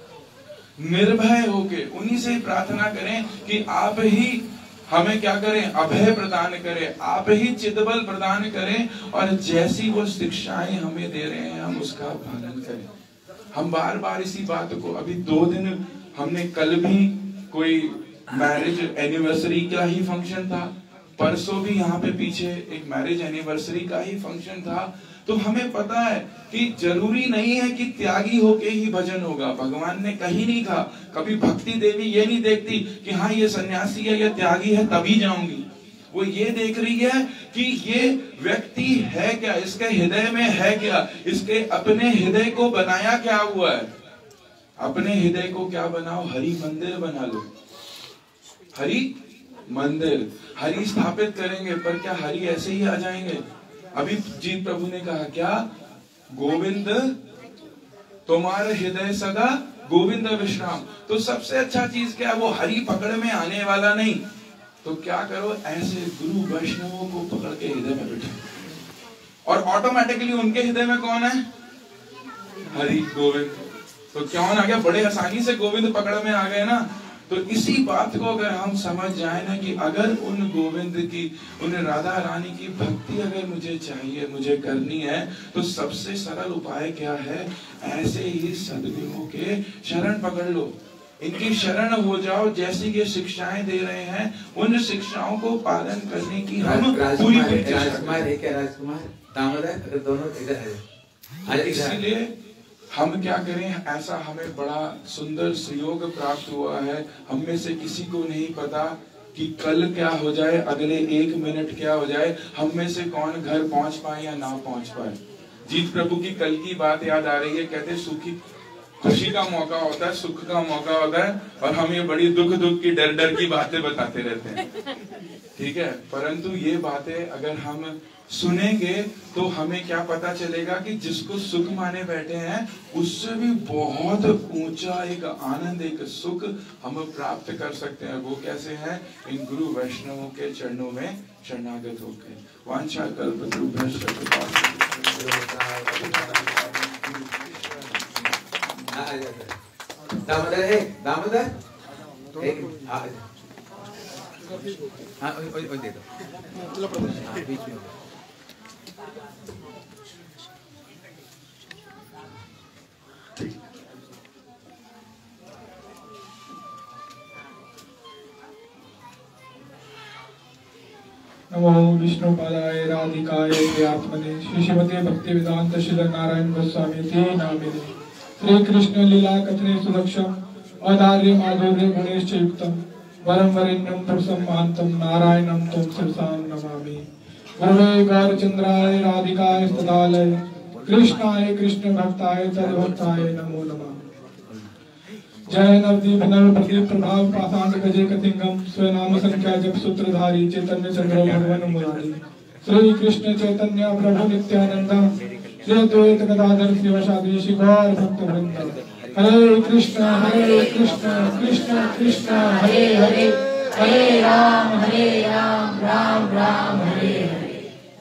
निर्भय होके उन्हीं से प्रार्थना करें कि आप ही हमें क्या करें, अभय प्रदान करें, आप ही चितबल प्रदान करें, और जैसी वो शिक्षाएं हमें दे रहे हैं हम उसका पालन करें। हम बार बार इसी बात को, अभी दो दिन हमने कल भी कोई मैरिज एनिवर्सरी का ही फंक्शन था, परसों भी यहाँ पे पीछे एक मैरिज एनिवर्सरी का ही फंक्शन था। तो हमें पता है कि जरूरी नहीं है कि त्यागी होके ही भजन होगा। भगवान ने कहीं नहीं कहा, कभी भक्ति देवी ये नहीं देखती कि हाँ ये सन्यासी है या त्यागी है तभी जाऊंगी। वो ये देख रही है कि ये व्यक्ति है क्या, इसके हृदय में है क्या, इसके अपने हृदय को बनाया क्या हुआ है। अपने हृदय को क्या बनाओ, हरि मंदिर बना लो। हरि मंदिर, हरि स्थापित करेंगे, पर क्या हरि ऐसे ही आ जाएंगे? अभी जीत प्रभु ने कहा क्या, गोविंद तुम्हारे हृदय सदा गोविंद विश्राम। तो सबसे अच्छा चीज क्या है, वो हरि पकड़ में आने वाला नहीं। तो क्या करो, ऐसे गुरु वैष्णवों को पकड़ के हृदय में बिठाओ, और ऑटोमेटिकली उनके हृदय में कौन है, हरि गोविंद। तो क्या आ गया, बड़े आसानी से गोविंद पकड़ में आ गए ना। तो इसी बात को अगर हम समझ जाए ना कि अगर उन गोविंद की, उन राधा रानी की भक्ति अगर मुझे चाहिए, मुझे करनी है, तो सबसे सरल उपाय क्या है, ऐसे ही सद्गुरुओं के शरण पकड़ लो, इनकी शरण हो जाओ। जैसी ये शिक्षाएं दे रहे हैं उन शिक्षाओं को पालन करने की हम पूरी राजकुमार है क्या, राजकुमार दामोदर दोनों इधर है। इसीलिए हम क्या करें, ऐसा हमें बड़ा सुंदर सुयोग प्राप्त हुआ है। हम में से किसी को नहीं पता कि कल क्या हो जाए, अगले एक मिनट क्या हो जाए, हम में से कौन घर पहुंच पाए या ना पहुंच पाए। जीत प्रभु की कल की बात याद आ रही है, कहते सुखी खुशी का मौका होता है, सुख का मौका होता है, और हम ये बड़ी दुख दुख की डर डर की बातें बताते रहते हैं, ठीक है। परंतु ये बातें अगर हम सुनेंगे तो हमें क्या पता चलेगा कि जिसको सुख माने बैठे हैं उससे भी बहुत ऊंचा एक आनंद, एक सुख हम प्राप्त कर सकते हैं। वो कैसे है, इन गुरु वैष्णवों के चरणों में शरणागत होकर। वांछा कल्पतरुभ्यश्च दामोदर है, दामोदर हाँ दे दो बीच में। नमो विष्णुपादाय राधिकाय प्रियात्मने श्री श्रीमते भक्ति वेदांत श्री नारायण गोस्वामी ते नामिने श्री कृष्ण लीला कथने सुदक्षम अदार्य माधुर्य गुणेश्च युक्तम वरम वरेण्यम पुरुषम महांतम नारायणम तम शिरसां नमामि। गुरुवे गौरचंद्राय राधिकाय तदालय कृष्णाय कृष्ण भक्ताय तद्भक्ताय नमो नमः। जय नवदीप नव प्रदीप प्रभाव पाषाण गजे कथिंगम स्वनाम संख्या जप सूत्रधारी चैतन्य चंद्र भगवान मुरारी श्री कृष्ण चैतन्य प्रभु नित्यानंद श्री अद्वैत गदाधर शिवसादि श्री गौर भक्त वृंद। हरे कृष्ण हरे कृष्ण कृष्ण कृष्ण हरे हरे हरे राम हरे राम राम राम हरे हरे।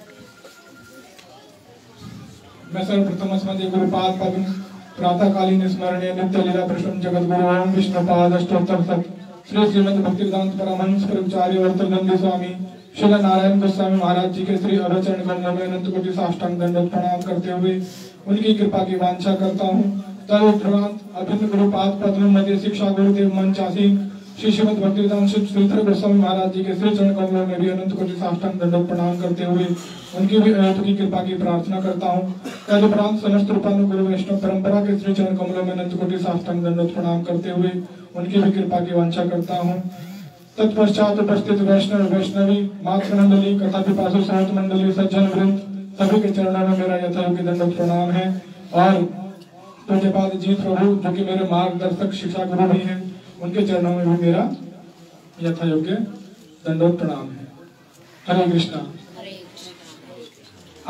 मैं सर्वप्रथम अस्मदीय गुरुपाद पद्म प्रातःकालीन स्मरणीय नित्य लीला प्रश्न जगत गुरु ओम विष्णुपाद अष्टोत्तर सत श्री श्रीमद भक्तिवेदांत परमहंस प्रभुचार्य वर्तनंदी स्वामी श्री नारायण गोस्वामी महाराज जी के श्री अभचरण कमलों में अनंत कोटि साष्टांग दंडवत प्रणाम करते हुए उनकी कृपा की वांछा करता हूँ। तदुपरांत अभिन्न गुरुपाद पद्म मध्य शिक्षा गुरुदेव मंचासीन श्री श्रीमद भक्तिवेदांत श्रीधर गोस्वामी महाराज जी के श्री चरण कमलों में भी अनंत कोटि साष्टांग दंडवत प्रणाम करते हुए उनकी भी अनंत की कृपा की प्रार्थना करता हूँ। तदुपरांत समस्त रूपानुगुरु वैष्णव परंपरा के श्री चरण कमलों में अनंत कोटि साष्टांग दंडवत प्रणाम करते हुए उनकी भी कृपा की वांछा करता हूँ। तत्पश्चात उपस्थित वैष्णव वैष्णवी मातृ मंडली कथा पिपासु संत मंडली सज्जन वृंद सभी के चरणों में मेरा यथायोग्य दंडवत प्रणाम है। और पूज्यपाद जीत प्रभु जो कि मेरे मार्गदर्शक शिक्षा गुरु भी हैं उनके चरणों में भी मेरा यथायोग्य दंडवत प्रणाम है। हरे कृष्णा।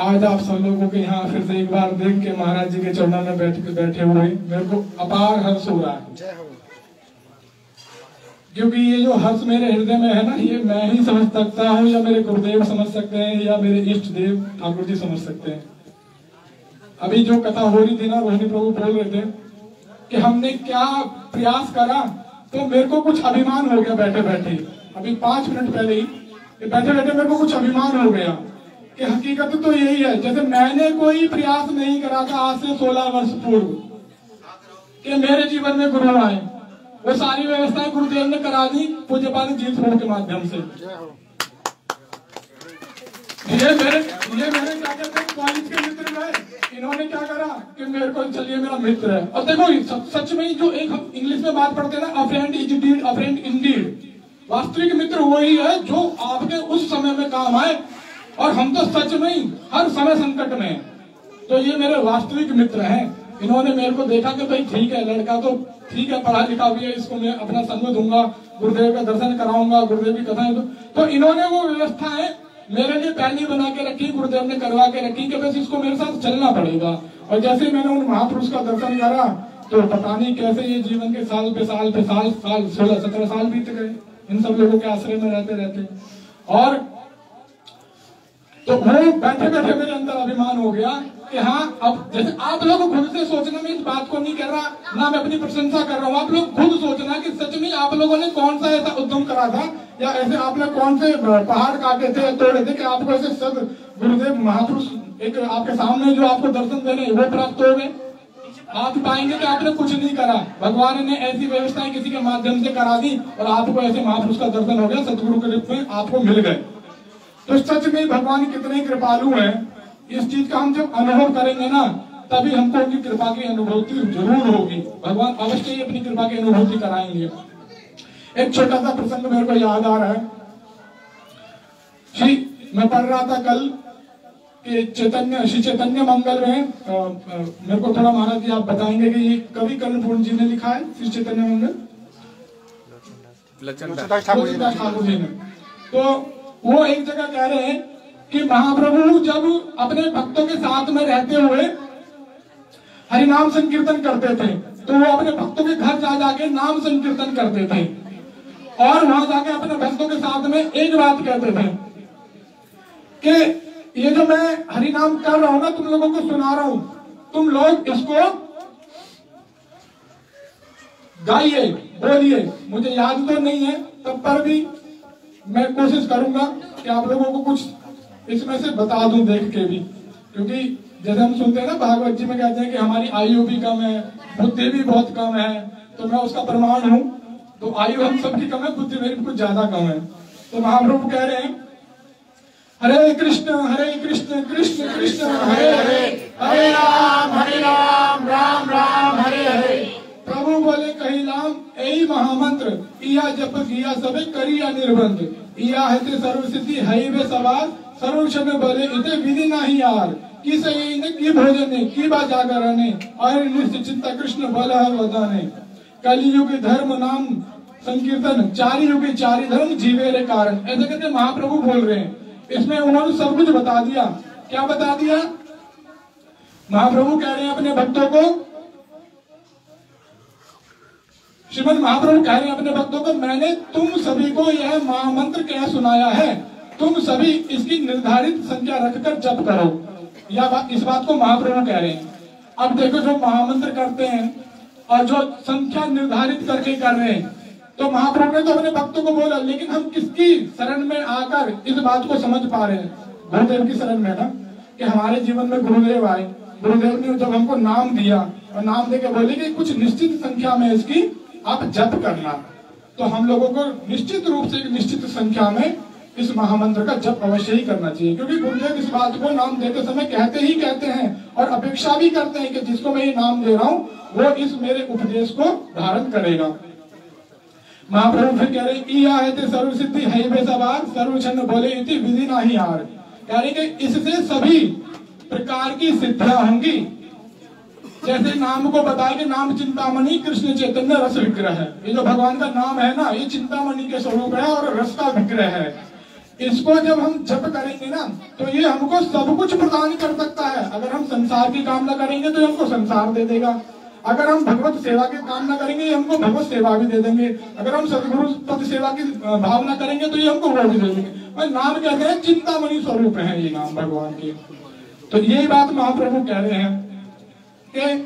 आज आप सब लोगों के यहाँ फिर से एक बार देख के महाराज जी के चरणों में बैठ के बैठे हुए मेरे को अपार हर्ष हो रहा है। जय हो। क्योंकि ये जो हर्ष मेरे हृदय में है ना, ये मैं ही समझ सकता हूँ या मेरे गुरुदेव समझ सकते हैं या मेरे इष्ट देव ठाकुर जी समझ सकते हैं। अभी जो कथा हो रही थी ना, रोहिणी प्रभु बोल रहे थे कि हमने क्या प्रयास करा, तो मेरे को कुछ अभिमान हो गया बैठे बैठे। अभी पांच मिनट पहले ही बैठे बैठे मेरे को कुछ अभिमान हो गया कि हकीकत तो यही है, जैसे मैंने कोई प्रयास नहीं करा था आज से सोलह वर्ष पूर्व कि मेरे जीवन में गुरु आए, वो सारी व्यवस्थाएं गुरुदेव ने करा दी पूज्यपाल जीत स्वरूप के माध्यम से। ये मेरे ये मेरे क्या कहते हैं कॉलेज के मित्र गए, इन्होंने क्या करा कि मेरे को चलिए मेरा मित्र है। और देखो सच में जो एक हम इंग्लिश में बात पढ़ते हैं ना, a friend is deed a friend indeed, वास्तविक मित्र वही है जो आपके उस समय में काम आए। और हम तो सच में ही हर समय संकट में हैं। तो ये मेरे वास्तविक मित्र हैं। इन्होंने मेरे को देखा कि भाई ठीक है, लड़का तो ठीक है, पढ़ा लिखा भी है, इसको मैं अपना संग दूंगा, गुरुदेव का दर्शन कराऊंगा, गुरुदेव की कथाएं। तो, तो इन्होंने वो व्यवस्थाएं मेरे लिए पहली बना के रखी, गुरुदेव ने करवा के रखी कि बस इसको मेरे साथ चलना पड़ेगा। और जैसे मैंने उन महापुरुष का दर्शन करा तो पता नहीं कैसे ये जीवन के साल पे साल पे साल साल सोलह सत्रह साल बीत गए इन सब लोगों के आश्रय में रहते रहते। और तो वो बैठे बैठे मेरे अंदर अभिमान हो गया कि हाँ, अब जैसे आप लोग खुद से सोचना, मैं इस बात को नहीं कर रहा ना, मैं अपनी प्रशंसा कर रहा हूँ। आप लोग खुद सोचना कि सच में आप लोगों ने कौन सा ऐसा उद्यम करा था, या ऐसे आप लोग कौन से पहाड़ काटे थे, तोड़े थे कि आपको ऐसे सब गुरुदेव महापुरुष एक आपके सामने जो आपको दर्शन दे रहे हैं वो प्राप्त हो गए। आप पाएंगे कि आपने कुछ नहीं करा, भगवान ने ऐसी व्यवस्थाएं किसी के माध्यम से करा दी और आपको ऐसे महापुरुष का दर्शन हो गया, सतगुरु के रूप में आपको मिल गए। तो सच में भगवान कितने कृपालु हैं, इस चीज का हम जब अनुभव करेंगे ना, तभी हमको उनकी कृपा की अनुभूति जरूर होगी। भगवान अवश्य ही अपनी कृपा की अनुभूति कराएंगे। एक छोटा सा प्रसंग मेरे को याद आ रहा है जी, मैं पढ़ रहा था कल कि चैतन्य श्री चैतन्य मंगल में आ, आ, मेरे को थोड़ा महाराज जी आप बताएंगे कि ये कवि कर्णपूर्ण जी ने लिखा है श्री चैतन्य मंगल, लक्ष्मणदास ठाकुर जी ने। तो वो एक जगह कह रहे हैं कि महाप्रभु जब अपने भक्तों के साथ में रहते हुए हरिनाम संकीर्तन करते थे, तो वो अपने भक्तों के घर जा जाके नाम संकीर्तन करते थे और वहां जाके अपने भक्तों के साथ में एक बात कहते थे कि ये जो मैं हरिनाम कर रहा हूं ना, तुम लोगों को सुना रहा हूं, तुम लोग इसको गाइए, बोलिए। मुझे याद तो नहीं है, तब पर भी मैं कोशिश करूंगा कि आप लोगों को कुछ इसमें से बता दूं देख के भी, क्योंकि जैसे हम सुनते हैं ना भागवत जी में कहते हैं कि हमारी आयु भी कम है, बुद्धि भी बहुत कम है, तो मैं उसका प्रमाण हूं। तो आयु हम सबकी कम है, बुद्धि मेरी कुछ ज्यादा कम है। तो महाप्रभु कह रहे हैं हरे कृष्ण हरे कृष्ण कृष्ण कृष्ण हरे हरे, हरे राम हरे राम राम राम हरे हरे। प्रभु बोले कही नाम यही महामंत्र, इया जप किया सबे करिया निर्बंध, इया है सर्व सिद्धि है वे सवार, सर्वक्षण बोले इते विधि नहीं यार, किस की भोजने की बा जागरणे, और निश्चिंत कृष्ण बोल वदाने। कलियुग धर्म नाम संकीर्तन, चारि युग चारि धर्म जीवे रे कारण। ऐसे कहते महाप्रभु बोल रहे हैं। इसमें उन्होंने सब कुछ बता दिया। क्या बता दिया? महाप्रभु कह रहे हैं अपने भक्तों को, श्रीमद महाप्रभु कह रहे हैं अपने भक्तों को, मैंने तुम सभी को यह महामंत्र क्या सुनाया है, तुम सभी इसकी निर्धारित संख्या रखकर जप करो। या बा, इस बात को महाप्रभु कह रहे हैं। अब देखो जो महामंत्र करते हैं और जो संख्या निर्धारित करके कर रहे हैं, तो महाप्रभु ने तो अपने भक्तों को बोला, लेकिन हम किसकी शरण में आकर इस बात को समझ पा रहे हैं? गुरुदेव की शरण में ना, कि हमारे जीवन में गुरुदेव आए, गुरुदेव ने जब हमको नाम दिया और नाम देकर बोले कि कुछ निश्चित संख्या में इसकी आप जप करना, तो हम लोगों को निश्चित रूप से एक निश्चित संख्या में इस महामंत्र का जप अवश्य ही करना चाहिए। क्योंकि गुरुदेव इस बात को नाम देते समय कहते ही कहते हैं और अपेक्षा भी करते हैं कि जिसको मैं ये नाम दे रहा हूँ वो इस मेरे उपदेश को धारण करेगा। महाप्रभु फिर कह रहे इया है सर्व सिद्धि है वे सवार, सर्वक्षण बोले इति विधि नहीं हार। कह रहे कि इससे सभी प्रकार की सिद्धियां होंगी। जैसे नाम को बताया कि नाम चिंतामणि कृष्ण चैतन्य रस विग्रह है। ये जो भगवान का नाम है ना, ये चिंतामणि के स्वरूप है और रस का विग्रह है। इसको जब हम जप करेंगे ना तो ये हमको सब कुछ प्रदान कर सकता है। अगर हम संसार की कामना करेंगे तो हमको संसार दे देगा, अगर हम भगवत सेवा की कामना करेंगे ये हमको भगवत सेवा भी दे देंगे, अगर हम सदगुरु पद सेवा की भावना करेंगे तो ये हमको वो भी दे देंगे। और नाम कहते हैं चिंतामणि स्वरूप है ये नाम भगवान के। तो यही बात महाप्रभु कह रहे हैं कि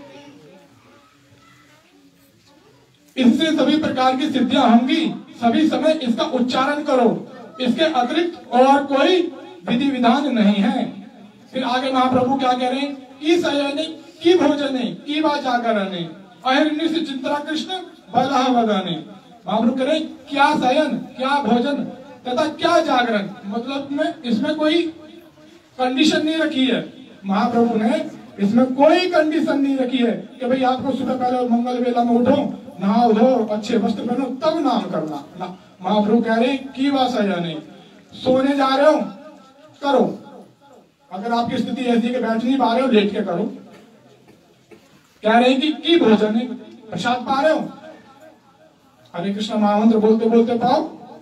इससे सभी प्रकार की सिद्धियां होंगी, सभी समय इसका उच्चारण करो, इसके अतिरिक्त और कोई विधि विधान नहीं है। फिर आगे महाप्रभु क्या कह रहे हैं, की शयने की भोजने की वा जागरणे अहिर्निश चिंता कृष्ण बलह वदने। महाप्रभु कह रहे हैं क्या शयन क्या भोजन तथा क्या जागरण, मतलब में इसमें कोई कंडीशन नहीं रखी है। महाप्रभु ने इसमें कोई कंडीशन नहीं रखी है कि भाई आपको सुबह पहले मंगल वेला में उठो, नहाओ धो, अच्छे वस्त्र पहनो तब नाम करना ना। महाप्रभु कह रहे हैं की वा शयने, सोने जा रहे हो करो, अगर आपकी स्थिति ऐसी कि बैठ नहीं पा रहे हो लेट के करो। कह रहे हैं कि की भोजन है, प्रसाद पा रहे हो, हरे कृष्ण महामंत्र बोलते बोलते पाओ,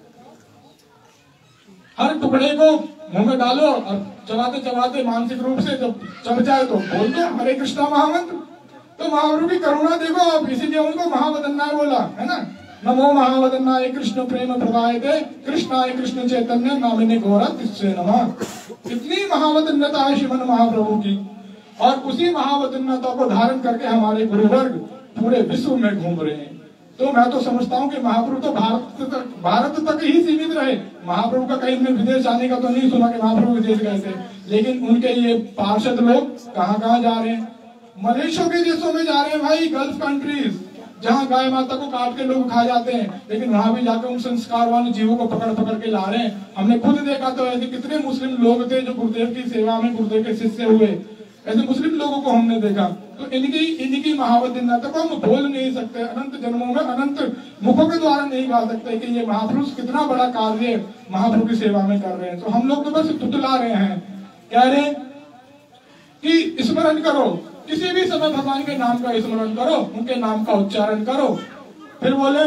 हर टुकड़े को मुंह में डालो और चबाते चबाते मानसिक रूप से जब चब जाए तो बोल दो हरे कृष्ण महामंत्र। तो महाप्रभु की करुणा देखो आप, इसीलिए उनको महावदन्नाय बोला है ना, नमो महावदन्नाय कृष्ण प्रेम प्रदायते कृष्णाय कृष्ण चैतन्य नामिने घोरा तिस्से नमः। कितनी महावदन्यता है श्रीमन महाप्रभु की, और उसी महावदन्यता को धारण करके हमारे गुरुवर्ग पूरे विश्व में घूम रहे हैं। तो मैं तो समझता हूँ कि महाप्रभु तो भारत तक भारत तक ही सीमित रहे। महाप्रभु का कहीं में विदेश जाने का तो नहीं सुना कि महाप्रभु विदेश गए थे, लेकिन उनके ये पार्षद लोग कहाँ कहाँ जा रहे हैं, मलेशिया के देशों में जा रहे हैं भाई, गल्फ कंट्रीज जहाँ गाय माता को काट के लोग खा जाते हैं, लेकिन वहां भी जाकर उन संस्कारवान जीवों को पकड़ पकड़ के ला रहे हैं। हमने खुद देखा तो ऐसे कितने मुस्लिम लोग थे जो गुरुदेव की सेवा में गुरुदेव के शिष्य हुए, ऐसे मुस्लिम लोगों को हमने देखा। तो इनकी इनकी महावदन्यता को हम बोल नहीं सकते, अनंत जन्मों में अनंत मुखों के द्वारा नहीं गा सकते कि ये महापुरुष कितना बड़ा कार्य महाप्रभु की सेवा में कर रहे हैं। तो हम लोग तो बस तुतला रहे हैं, कह रहे कि स्मरण करो, किसी भी समय भगवान के नाम का स्मरण करो, उनके नाम का उच्चारण करो। फिर बोले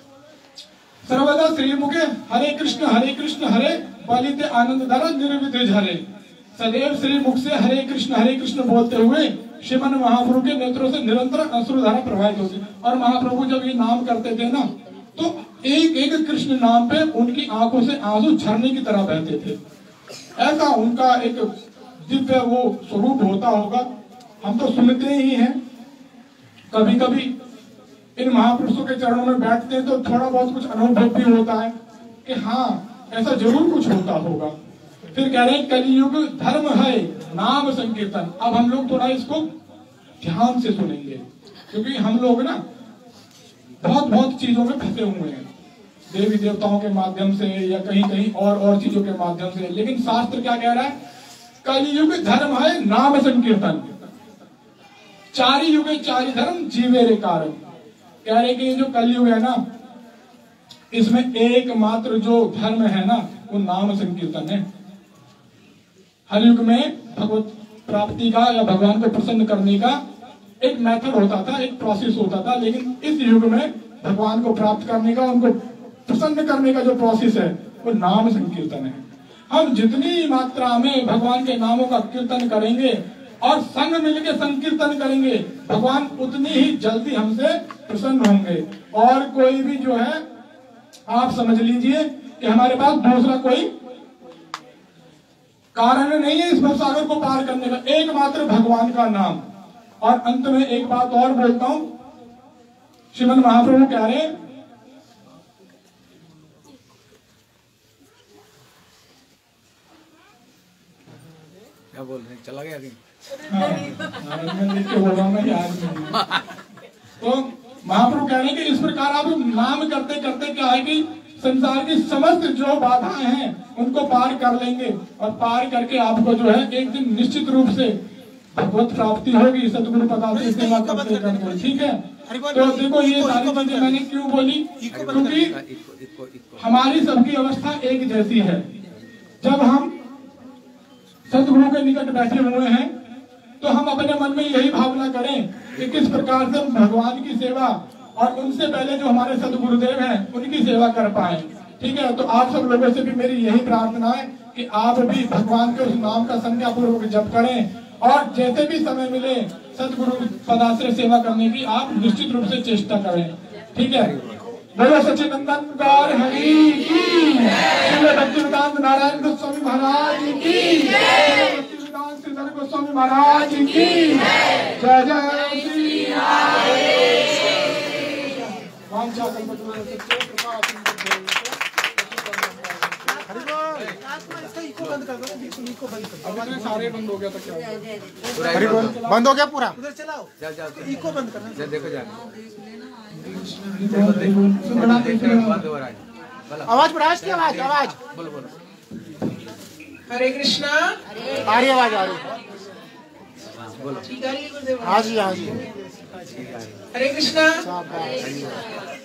सर्वदा श्री मुखे हरे कृष्ण हरे कृष्ण हरे बलिते आनंद धरा निर्विधि झरे। सदैव श्री मुख से हरे कृष्ण हरे कृष्ण बोलते हुए श्रीमन महाप्रभु के नेत्रों से निरंतर अश्रुधारा प्रवाहित होती। और महाप्रभु जब ये नाम करते थे ना तो एक एक कृष्ण नाम पे उनकी आंखों से आंसू झरने की तरह बहते थे। ऐसा उनका एक दिव्य वो स्वरूप होता होगा, हम तो सुनते ही हैं। कभी कभी इन महापुरुषों के चरणों में बैठते हैं तो थोड़ा बहुत कुछ अनुभव भी होता है कि हाँ ऐसा जरूर कुछ होता होगा। फिर कह रहे हैं कलियुग धर्म है नाम संकीर्तन। अब हम लोग थोड़ा इसको ध्यान से सुनेंगे, क्योंकि हम लोग ना बहुत बहुत चीजों में फंसे हुए हैं, देवी देवताओं के माध्यम से या कहीं कहीं और और चीजों के माध्यम से। लेकिन शास्त्र क्या कह रहा है, कलियुग धर्म है नाम संकीर्तन, चारि युगे चारि धर्म जीवेरे कारण। कह रहे कि ये जो कलयुग है ना इसमें एकमात्र जो धर्म है ना वो नाम संकीर्तन है। हर युग में भगवत प्राप्ति का या भगवान को प्रसन्न करने का एक मेथड होता था, एक प्रोसेस होता था, लेकिन इस युग में भगवान को प्राप्त करने का, उनको प्रसन्न करने का जो प्रोसेस है वो नाम संकीर्तन है। हम जितनी मात्रा में भगवान के नामों का कीर्तन करेंगे और संग मिलकर संकीर्तन करेंगे, भगवान उतनी ही जल्दी हमसे प्रसन्न होंगे। और कोई भी जो है आप समझ लीजिए कि हमारे पास दूसरा कोई कारण नहीं है इस भवसागर को पार करने का, एकमात्र भगवान का नाम। और अंत में एक बात और बोलता हूं, श्रीमन महाप्रभु कह रहे हैं क्या बोल रहे हैं, चला गया कहीं? बोल रहा हूँ याद नहीं। तो महाप्रभु कह रहे हैं कि इस प्रकार आप नाम करते करते क्या है कि संसार की समस्त जो बाधाएं हैं उनको पार कर लेंगे, और पार करके आपको जो है एक दिन निश्चित रूप से भगवत प्राप्ति होगी सतगुरु पदार्थ सेवा करते करते। ठीक है, तो देखो ये सारी चीजें मैंने क्यों बोली, क्योंकि हमारी सबकी अवस्था एक जैसी है। जब हम सतगुरु के निकट बैठे हुए हैं तो हम अपने मन में यही भावना करें कि किस प्रकार से भगवान की सेवा और उनसे पहले जो हमारे सदगुरुदेव हैं उनकी सेवा कर पाए। ठीक है, तो आप सब लोगों से भी मेरी यही प्रार्थना है कि आप भी भगवान के उस नाम का संख्या पूर्वक जप करें और जैसे भी समय मिले सतगुरु पदाश्रय सेवा करने की आप निश्चित रूप से चेष्टा करें। ठीक है, बोलो सच्चिदानंद गौर हरि की, श्री भक्तिवेदांत नारायण गोस्वामी महाराज की, भक्तिवेदांत श्रीधर गोस्वामी महाराज की जय जय श्री राधे। वांछा कल्पतरुभ्यश्च कृपा इको बंद कर दो, इको बंद कर दो। अगर सारे बंद हो गया तो क्या हरि बोल बंद हो गया पूरा। उधर चलाओ, जाओ जाओ इको बंद करना। जा देखो जा बड़ा बंद हो रहा है। बोलो आवाज बढ़ा, इसकी आवाज आवाज बोलो बोलो हरे कृष्णा। आ रही आवाज आ रही। बोलो हाँ जी हाँ जी। हरे कृष्णा। शाबाश।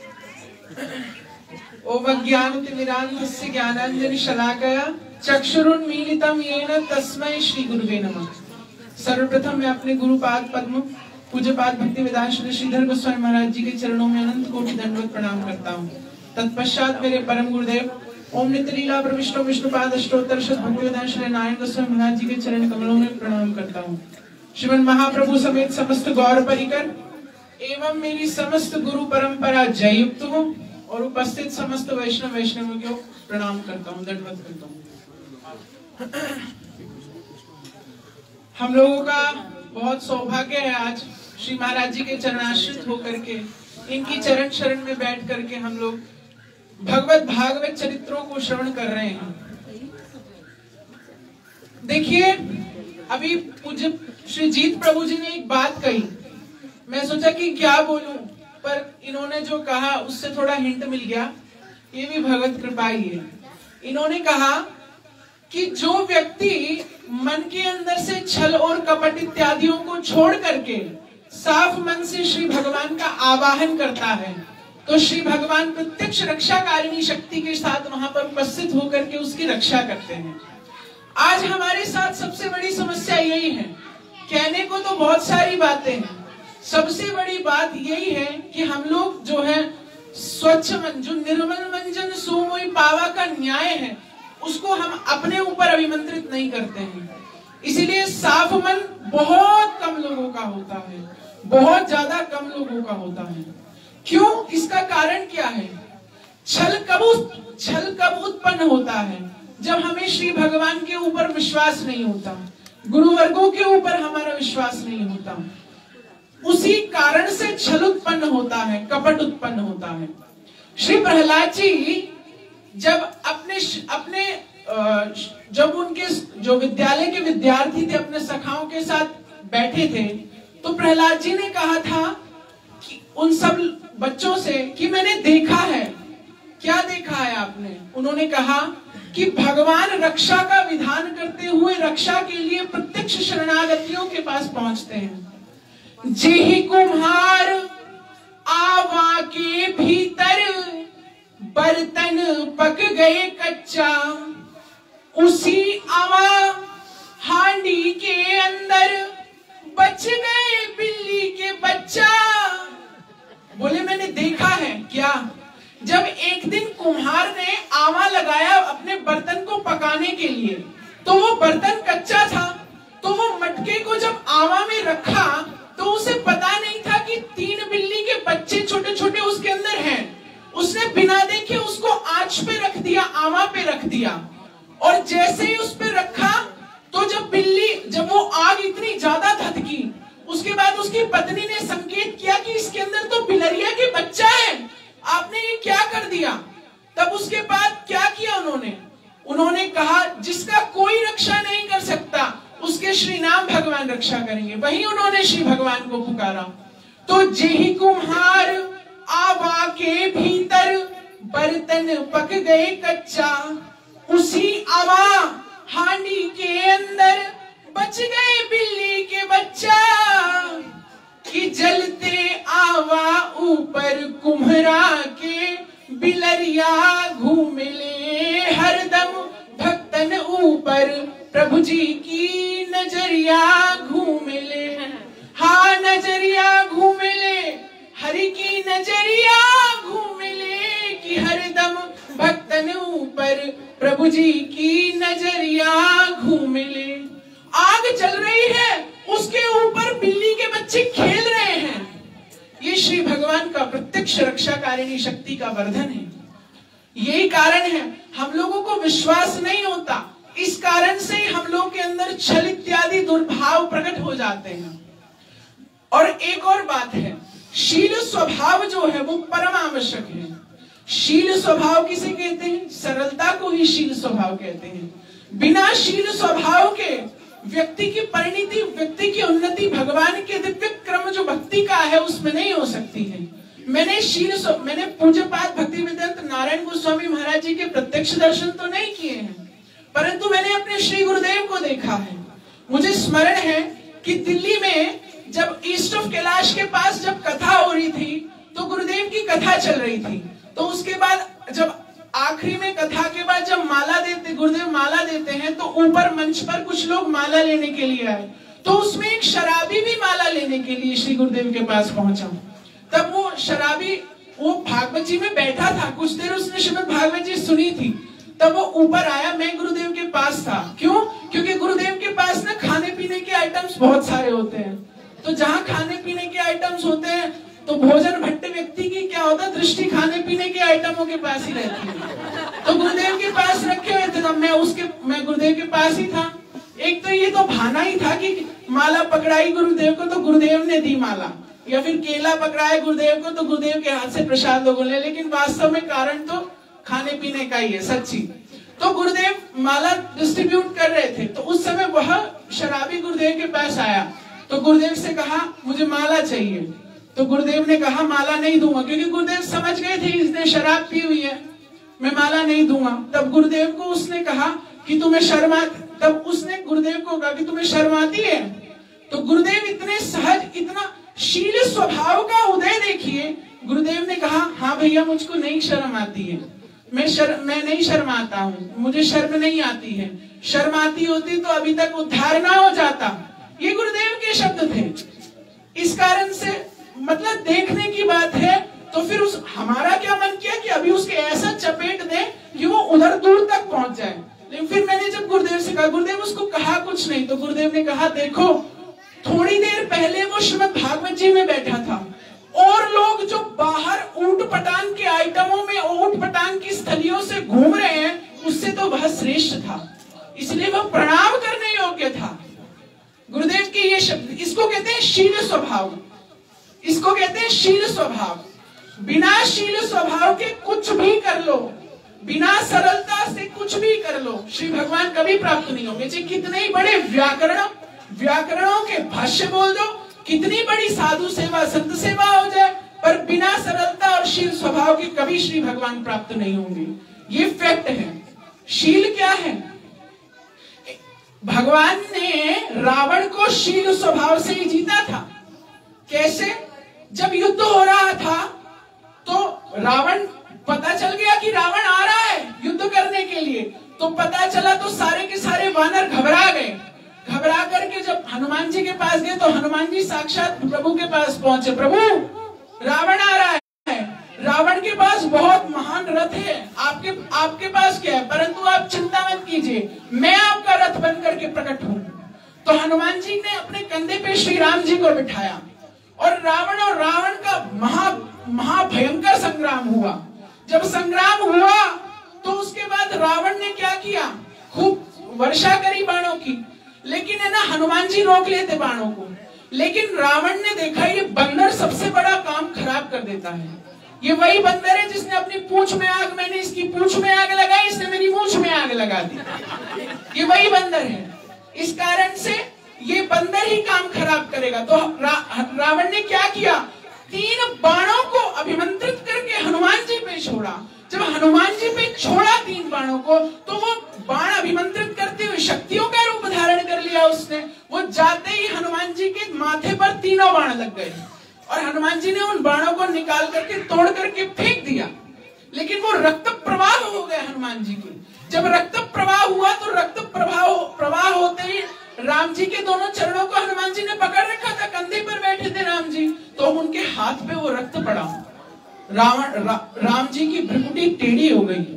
ओमज्ञानतिमिरान्धस्य ज्ञानाञ्जनशलाकया चक्षुरुन्मीलितं येन तस्मै श्री गुरुवे नमः। सर्वप्रथम मैं अपने गुरुपाद पद्म पूज्यपाद भक्तिवेदांत श्री श्रीधर गोस्वामी महाराज जी के चरणों में अनंत कोटि दंडवत प्रणाम करता हूँ। तत्पश्चात मेरे परम गुरुदेव ओम नित्यलीला प्रविष्टो विष्णुपाद अष्टोत्तर शत भक्तिवेदांत श्री नारायण गोस्वामी महाराज जी के चरण कमलों में प्रणाम करता हूँ। श्रीमन महाप्रभु समेत समस्त गौर परिकर एवं मेरी समस्त गुरु परंपरा जययुक्त हो और उपस्थित समस्त वैष्णव वैष्णवों को प्रणाम करता हूँ, दंडवत करता हूँ। हम लोगों का बहुत सौभाग्य है आज श्री महाराज जी के चरणाश्रित होकर के इनकी चरण शरण में बैठ करके हम लोग भगवत भागवत चरित्रों को श्रवण कर रहे हैं। देखिए, अभी पूज्य श्री जीत प्रभु जी ने एक बात कही, मैं सोचा कि क्या बोलूं, पर इन्होंने जो कहा उससे थोड़ा हिंट मिल गया। ये भी भगवत कृपा ही है। इन्होंने कहा कि जो व्यक्ति मन के अंदर से छल और कपट इत्यादियों को छोड़ करके साफ मन से श्री भगवान का आवाहन करता है तो श्री भगवान प्रत्यक्ष रक्षाकारिणी शक्ति के साथ वहां पर उपस्थित होकर के उसकी रक्षा करते हैं। आज हमारे साथ सबसे बड़ी समस्या यही है, कहने को तो बहुत सारी बातें हैं, सबसे बड़ी बात यही है कि हम लोग जो है स्वच्छ मन, जो निर्मल मन जन सो मोहि पावा का न्याय है, उसको हम अपने ऊपर अभिमंत्रित नहीं करते हैं। इसीलिए साफ मन बहुत कम लोगों का होता है, बहुत ज्यादा कम लोगों का होता है। क्यों? इसका कारण क्या है? छल कब छल कब उत्पन्न होता है? जब हमें श्री भगवान के ऊपर विश्वास नहीं होता, गुरुवर्गों के ऊपर हमारा विश्वास नहीं होता, उसी कारण से छल उत्पन्न होता है, कपट उत्पन्न होता है। श्री प्रहलाद जी जब अपने अपने जब उनके जो विद्यालय के विद्यार्थी थे अपने सखाओं के साथ बैठे थे, तो प्रहलाद जी ने कहा था कि उन सब बच्चों से कि मैंने देखा है। क्या देखा है आपने? उन्होंने कहा कि भगवान रक्षा का विधान करते हुए रक्षा के लिए प्रत्यक्ष शरणागतियों के पास पहुंचते हैं। जेहि कुम्हार आवा के भीतर बर्तन पक गए कच्चा, उसी आवा हांडी के अंदर बच गए बिल्ली के बच्चा। बोले मैंने देखा है। क्या? जब एक दिन कुम्हार ने आवा लगाया अपने बर्तन को पकाने के लिए, तो वो बर्तन कच्चा था, तो वो मटके को जब आवा में रखा तो उसे पता नहीं था कि तीन बिल्ली के बच्चे छोटे छोटे उसके अंदर हैं। उसने बिना देखे उसको आंच पे रख दिया, आवा पे रख दिया, और जैसे ही उस पे रखा तो जब बिल्ली जब वो आग इतनी ज्यादा धधकी, उसके बाद उसकी पत्नी ने संकेत किया कि इसके अंदर तो बिलरिया के बच्चा है, आपने ये क्या कर दिया? तब उसके बाद क्या किया उन्होंने? उन्होंने कहा जिसका कोई रक्षा नहीं कर सकता उसके श्री नाम भगवान रक्षा करेंगे। वही उन्होंने श्री भगवान को पुकारा। तो जेहि कुम्हार आवा के भीतर बर्तन पक गए कच्चा, उसी आवा हांडी के अंदर बच गए बिल्ली के बच्चा। कि जलते आवा ऊपर कुम्हरा के बिलरिया घूम ले हरदम, भक्तन ऊपर प्रभु जी की नजरिया घूम ले। हाँ नजरिया घूम ले, हरि की नजरिया घूम ले, कि हरदम भक्तन पर प्रभु जी की नजरिया घूम ले। आग चल रही है, उसके ऊपर बिल्ली के बच्चे खेल रहे हैं। ये श्री भगवान का प्रत्यक्ष रक्षाकारिणी शक्ति का वर्धन है। यही कारण है हम लोगों को विश्वास नहीं होता, इस कारण से हम लोग के अंदर छल इत्यादि दुर्भाव प्रकट हो जाते हैं। और एक और बात है, शील स्वभाव जो है वो परम आवश्यक है। शील स्वभाव किसे कहते हैं? सरलता को ही शील स्वभाव कहते हैं। बिना शील स्वभाव के व्यक्ति की परिणति, व्यक्ति की उन्नति भगवान के दिव्य क्रम जो भक्ति का है उसमें नहीं हो सकती है। मैंने शील मैंने पूज्यपाद भक्ति वेदांत नारायण गोस्वामी महाराज जी के प्रत्यक्ष दर्शन तो नहीं किए हैं, परंतु मैंने अपने श्री गुरुदेव को देखा है। मुझे स्मरण है कि दिल्ली में जब ईस्ट ऑफ कैलाश के पास जब कथा हो रही थी तो गुरुदेव की कथा चल रही थी, तो उसके बाद जब आखिरी में कथा के बाद जब माला देते, गुरुदेव माला देते हैं, तो ऊपर मंच पर कुछ लोग माला लेने के लिए आए, तो उसमें एक शराबी भी माला लेने के लिए श्री गुरुदेव के पास पहुंचा। तब वो शराबी वो भागवत जी में बैठा था, कुछ देर उसने श्रीमद् भागवत जी सुनी थी, तब वो ऊपर आया। मैं गुरुदेव के पास था। क्यों? क्योंकि गुरुदेव के पास ना खाने पीने के आइटम्स बहुत सारे होते हैं, तो जहाँ खाने पीने के आइटम्स होते हैं तो भोजन भट्ट व्यक्ति की क्या होता है, दृष्टि खाने पीने के आइटमों के पास ही रहती है। तो गुरुदेव के पास रखे हुए थे, तब मैं उसके मैं गुरुदेव के पास ही था। एक तो ये तो भाना ही था कि माला पकड़ाई गुरुदेव को तो गुरुदेव ने दी माला, या फिर केला पकड़ाया गुरुदेव को तो गुरुदेव के हाथ से प्रसाद लोगों ने, लेकिन वास्तव में कारण तो खाने पीने का ही है, सच्ची। तो गुरुदेव माला डिस्ट्रीब्यूट कर रहे थे, तो उस समय वह शराबी गुरुदेव के पास आया, तो गुरुदेव से कहा मुझे माला चाहिए। तो गुरुदेव ने कहा माला नहीं दूंगा, क्योंकि गुरुदेव समझ गए थे इसने शराब पी हुई है, मैं माला नहीं दूंगा। तब गुरुदेव को उसने कहा कि तुम्हें शर्म तब उसने गुरुदेव को कहा कि तुम्हें शर्म आती है? तो गुरुदेव इतने सहज, इतना शील स्वभाव का उदय देखिए। गुरुदेव ने कहा हाँ भैया मुझको नहीं शर्म आती है, मैं शर्म मैं नहीं शर्माता हूँ, मुझे शर्म नहीं आती है। शर्म आती होती तो अभी तक उद्धार ना हो जाता। ये गुरुदेव के शब्द थे। इस कारण से मतलब देखने की बात है, तो फिर उस हमारा क्या मन किया कि अभी उसके ऐसा चपेट दे कि वो उधर दूर तक पहुंच जाए। लेकिन फिर मैंने जब गुरुदेव से कहा, गुरुदेव उसको कहा कुछ नहीं, तो गुरुदेव ने कहा देखो थोड़ी देर पहले वो श्रीमद् भागवत जी में बैठा था, और लोग जो बाहर ऊंट पटांग के आइटमों में ऊंट पटांग की स्थलियों से घूम रहे हैं, उससे तो वह श्रेष्ठ था, इसलिए वह प्रणाम करने योग्य था। गुरुदेव के ये शब्द, इसको कहते हैं शील स्वभाव, इसको कहते हैं शील स्वभाव। बिना शील स्वभाव के कुछ भी कर लो, बिना सरलता से कुछ भी कर लो, श्री भगवान कभी प्राप्त नहीं होंगे। चाहे कितने ही बड़े व्याकरण व्याकरणों के भाष्य बोल दो, कितनी बड़ी साधु सेवा संत सेवा हो जाए, पर बिना सरलता और शील स्वभाव के कभी श्री भगवान प्राप्त नहीं होंगे। ये फैक्ट है। शील क्या है? भगवान ने रावण को शील स्वभाव से ही जीता था। कैसे? जब युद्ध हो रहा था तो रावण, पता चल गया कि रावण आ रहा है युद्ध करने के लिए, तो पता चला तो सारे के सारे वानर घबरा गए। घबरा करके जब हनुमान जी के पास गए तो हनुमान जी साक्षात प्रभु के पास पहुंचे, प्रभु रावण आ रहा है, रावण के पास बहुत महान रथ है, आपके आपके पास क्या है, परंतु आप चिंता मत कीजिए, मैं आपका रथ बन करके प्रकट हूं। तो हनुमान जी ने अपने कंधे पे श्री राम जी को बिठाया और रावण और रावण का महा महाभयंकर संग्राम हुआ। जब संग्राम हुआ तो उसके बाद रावण ने क्या किया, खूब वर्षा करी बाणों की, लेकिन है ना हनुमान जी रोक लेते बाणों को। लेकिन रावण ने देखा ये बंदर सबसे बड़ा काम खराब कर देता है, ये वही बंदर है जिसने अपनी पूंछ में आग, मैंने इसकी पूंछ में आग लगाई, इसने मेरी मूंछ में आग लगा दी, ये वही बंदर है। इस कारण से ये बंदर ही काम खराब करेगा। तो रा, रावण ने क्या किया, तीन बाणों को अभिमंत्रित करके हनुमान जी पे छोड़ा। जब हनुमान जी पे छोड़ा तीन बाणों को, तो वो बाण अभिमंत्रित करते हुए शक्तियों का रूप धारण कर लिया उसने। वो जाते ही हनुमान जी के माथे पर तीनों बाण लग गए और हनुमान जी ने उन बाणों को निकाल करके तोड़ करके फेंक दिया, लेकिन वो रक्त प्रवाह हो गए हनुमान जी के। जब रक्त प्रवाह हुआ तो रक्त प्रवाह प्रवाह होते ही राम जी के दोनों चरणों को हनुमान जी ने पकड़ रखा था, कंधे पर बैठे थे राम जी, तो उनके हाथ पे वो रक्त पड़ा। रावण रा, राम जी की भ्रुकुटी टेढ़ी हो गई,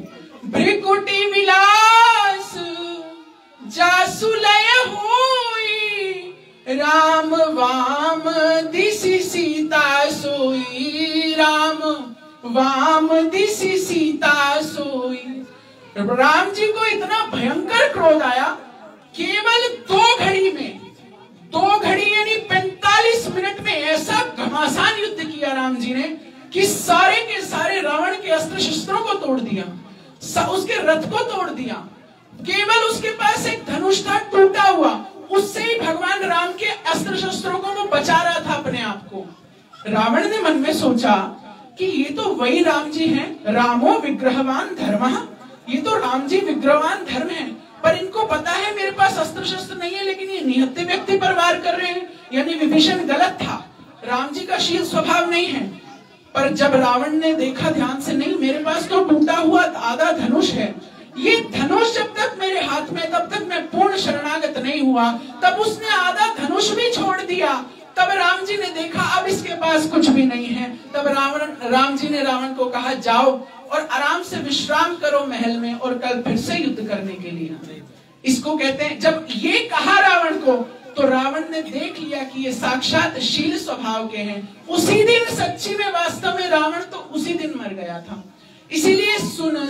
भ्रिकुटी विलास जासुलय हुई, राम वाम दिसि सीता सोई, राम वाम दिसि सीता सोई। राम जी को इतना भयंकर क्रोध आया, केवल दो घड़ी में, दो घड़ी यानी पैंतालीस मिनट में ऐसा घमासान युद्ध किया राम जी ने कि सारे के सारे रावण के अस्त्र शस्त्रों को तोड़ दिया, उसके रथ को तोड़ दिया। केवल उसके पास एक धनुष था टूटा हुआ, उससे ही भगवान राम के अस्त्र शस्त्रों को वो बचा रहा था अपने आप को। रावण ने मन में सोचा कि ये तो वही राम जी हैं, रामो विग्रहवान धर्मः, ये तो राम जी विग्रहवान धर्म है, पर इनको पता है मेरे पास अस्त्र शस्त्र नहीं है, लेकिन ये निहत्थे व्यक्ति पर वार कर रहे हैं, यानी विभीषण गलत था, राम जी का शील स्वभाव नहीं है। पर जब रावण ने देखा ध्यान से, नहीं मेरे पास तो टूटा हुआ आधा धनुष है, ये धनुष जब तक मेरे हाथ में, तब तक मैं पूर्ण शरणागत नहीं हुआ, तब उसने आधा धनुष भी छोड़ दिया। तब राम जी ने देखा अब इसके पास कुछ भी नहीं है, तब रावण राम जी ने रावण को कहा जाओ और आराम से विश्राम करो महल में, और कल फिर से युद्ध करने के लिए। इसको कहते हैं, जब ये कहा रावण को, तो रावण ने देख लिया कि ये साक्षात शील स्वभाव के हैं। उसी दिन सच्ची में वास्तव में रावण तो उसी दिन मर गया था। इसीलिए सुन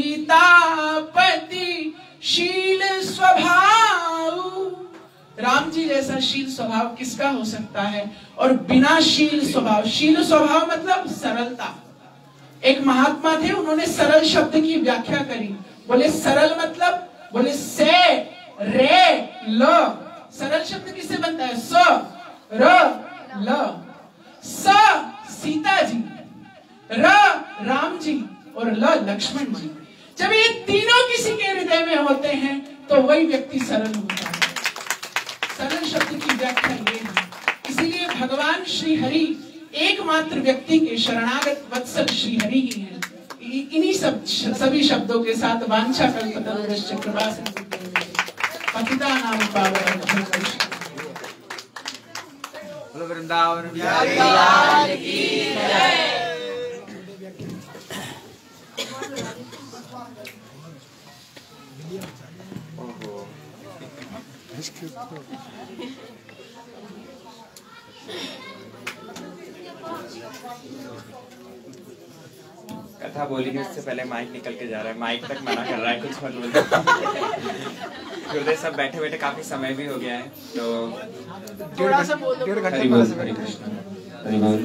सीतापति शील स्वभाव, राम जी जैसा शील स्वभाव किसका हो सकता है। और बिना शील स्वभाव, शील स्वभाव मतलब सरलता। एक महात्मा थे, उन्होंने सरल शब्द की व्याख्या करी, बोले सरल मतलब, बोले से रे ल, सरल शब्द किससे बनता है, स र ल, स सीता जी, र राम जी और ल लक्ष्मण जी। जब ये तीनों किसी के हृदय में होते हैं तो वही व्यक्ति सरल होता है। सरल शब्द की व्याख्या ये है। इसीलिए भगवान श्री हरि एकमात्र व्यक्ति के शरणागत वत्सल श्री हरि ही हैं। इन्हीं सब सभी शब्दों के साथ वांछा कल्पतरुश्च कृपा सिंधु पतितानां पावनेभ्यो वृंदावन बिहारी लाल की जय। कथा बोलेगी उससे पहले माइक निकल के जा रहा है, माइक तक मना कर रहा है, कुछ मत बोलो। गुरुदेव सब बैठे बैठे काफी समय भी हो गया है, तो थोड़ा सा बोल दो।